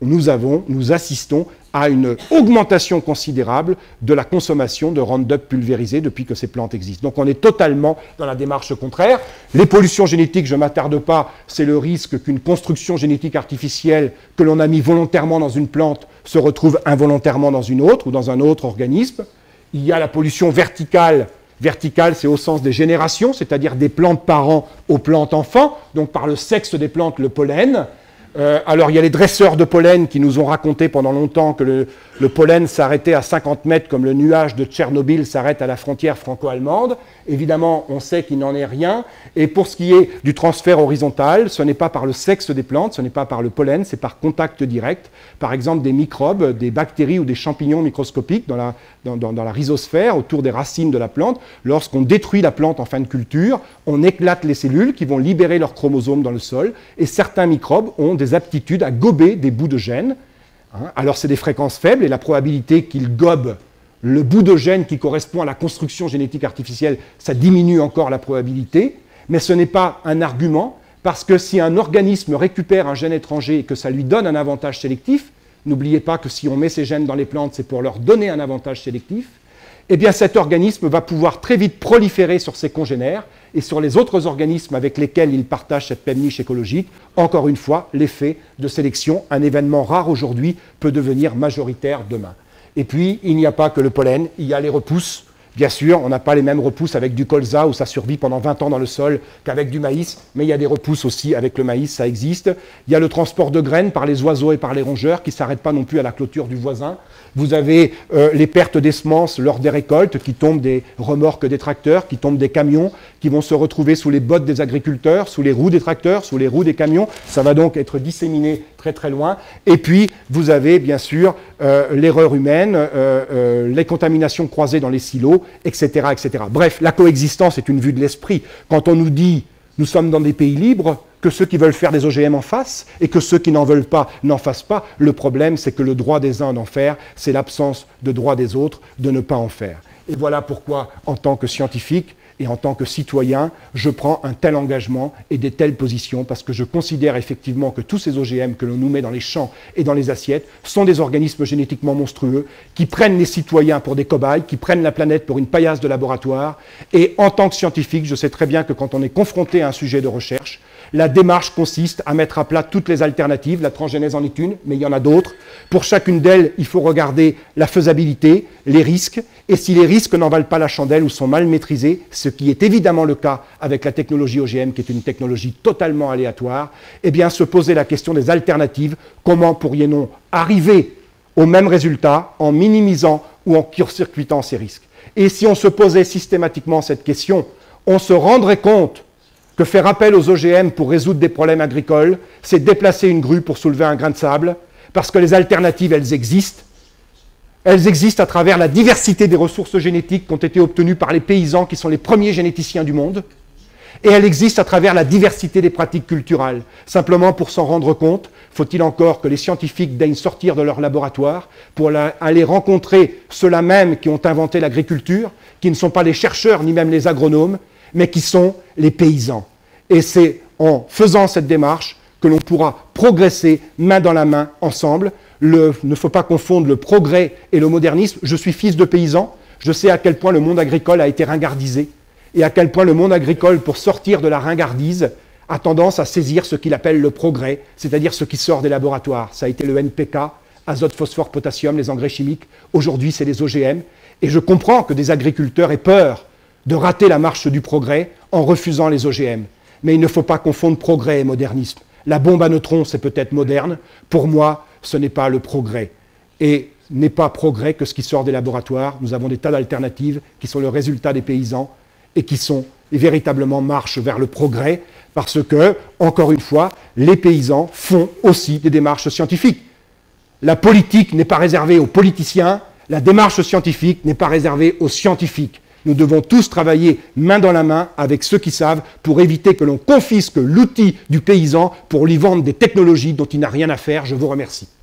nous assistons à une augmentation considérable de la consommation de Roundup pulvérisé depuis que ces plantes existent. Donc on est totalement dans la démarche contraire. Les pollutions génétiques, je ne m'attarde pas, c'est le risque qu'une construction génétique artificielle que l'on a mis volontairement dans une plante se retrouve involontairement dans une autre ou dans un autre organisme. Il y a la pollution verticale. Verticale, c'est au sens des générations, c'est-à-dire des plantes parents aux plantes enfants, donc par le sexe des plantes, le pollen. Alors, il y a les dresseurs de pollen qui nous ont raconté pendant longtemps que le pollen s'arrêtait à 50 mètres comme le nuage de Tchernobyl s'arrête à la frontière franco-allemande. Évidemment, on sait qu'il n'en est rien. Et pour ce qui est du transfert horizontal, ce n'est pas par le sexe des plantes, ce n'est pas par le pollen, c'est par contact direct. Par exemple, des microbes, des bactéries ou des champignons microscopiques dans la rhizosphère, autour des racines de la plante. Lorsqu'on détruit la plante en fin de culture, on éclate les cellules qui vont libérer leurs chromosomes dans le sol. Et certains microbes ont des aptitudes à gober des bouts de gènes. Alors c'est des fréquences faibles et la probabilité qu'ils gobent le bout de gène qui correspond à la construction génétique artificielle, ça diminue encore la probabilité, mais ce n'est pas un argument, parce que si un organisme récupère un gène étranger et que ça lui donne un avantage sélectif, n'oubliez pas que si on met ces gènes dans les plantes, c'est pour leur donner un avantage sélectif, eh bien cet organisme va pouvoir très vite proliférer sur ses congénères et sur les autres organismes avec lesquels il partage cette même niche écologique. Encore une fois, l'effet de sélection, un événement rare aujourd'hui, peut devenir majoritaire demain. Et puis, il n'y a pas que le pollen, il y a les repousses. Bien sûr, on n'a pas les mêmes repousses avec du colza où ça survit pendant 20 ans dans le sol qu'avec du maïs, mais il y a des repousses aussi avec le maïs, ça existe. Il y a le transport de graines par les oiseaux et par les rongeurs qui ne s'arrêtent pas non plus à la clôture du voisin. Vous avez les pertes des semences lors des récoltes qui tombent des remorques des tracteurs, qui tombent des camions, qui vont se retrouver sous les bottes des agriculteurs, sous les roues des tracteurs, sous les roues des camions. Ça va donc être disséminé très très loin. Et puis, vous avez bien sûr l'erreur humaine, les contaminations croisées dans les silos, etc., etc. Bref, la coexistence est une vue de l'esprit. Quand on nous dit nous sommes dans des pays libres, que ceux qui veulent faire des OGM en fassent et que ceux qui n'en veulent pas n'en fassent pas, le problème c'est que le droit des uns d'en faire, c'est l'absence de droit des autres de ne pas en faire. Et voilà pourquoi, en tant que scientifique et en tant que citoyen, je prends un tel engagement et des telles positions, parce que je considère effectivement que tous ces OGM que l'on nous met dans les champs et dans les assiettes sont des organismes génétiquement monstrueux qui prennent les citoyens pour des cobayes, qui prennent la planète pour une paillasse de laboratoire. Et en tant que scientifique, je sais très bien que quand on est confronté à un sujet de recherche, la démarche consiste à mettre à plat toutes les alternatives. La transgénèse en est une, mais il y en a d'autres. Pour chacune d'elles, il faut regarder la faisabilité, les risques, et si les risques n'en valent pas la chandelle ou sont mal maîtrisés, ce qui est évidemment le cas avec la technologie OGM, qui est une technologie totalement aléatoire, eh bien se poser la question des alternatives. Comment pourrions-nous arriver au même résultat en minimisant ou en court-circuitant ces risques? Et si on se posait systématiquement cette question, on se rendrait compte que faire appel aux OGM pour résoudre des problèmes agricoles, c'est déplacer une grue pour soulever un grain de sable, parce que les alternatives, elles existent. Elles existent à travers la diversité des ressources génétiques qui ont été obtenues par les paysans qui sont les premiers généticiens du monde. Et elles existent à travers la diversité des pratiques culturelles. Simplement, pour s'en rendre compte, faut-il encore que les scientifiques daignent sortir de leur laboratoire pour aller rencontrer ceux-là même qui ont inventé l'agriculture, qui ne sont pas les chercheurs ni même les agronomes, mais qui sont les paysans. Et c'est en faisant cette démarche que l'on pourra progresser main dans la main ensemble. Il ne faut pas confondre le progrès et le modernisme. Je suis fils de paysan, je sais à quel point le monde agricole a été ringardisé et à quel point le monde agricole, pour sortir de la ringardise, a tendance à saisir ce qu'il appelle le progrès, c'est-à-dire ce qui sort des laboratoires. Ça a été le NPK, azote, phosphore, potassium, les engrais chimiques. Aujourd'hui, c'est les OGM. Et je comprends que des agriculteurs aient peur de rater la marche du progrès en refusant les OGM. Mais il ne faut pas confondre progrès et modernisme. La bombe à neutrons, c'est peut-être moderne. Pour moi, ce n'est pas le progrès. Et n'est pas progrès que ce qui sort des laboratoires. Nous avons des tas d'alternatives qui sont le résultat des paysans et qui sont véritablement marche vers le progrès, parce que, encore une fois, les paysans font aussi des démarches scientifiques. La politique n'est pas réservée aux politiciens, la démarche scientifique n'est pas réservée aux scientifiques. Nous devons tous travailler main dans la main avec ceux qui savent pour éviter que l'on confisque l'outil du paysan pour lui vendre des technologies dont il n'a rien à faire. Je vous remercie.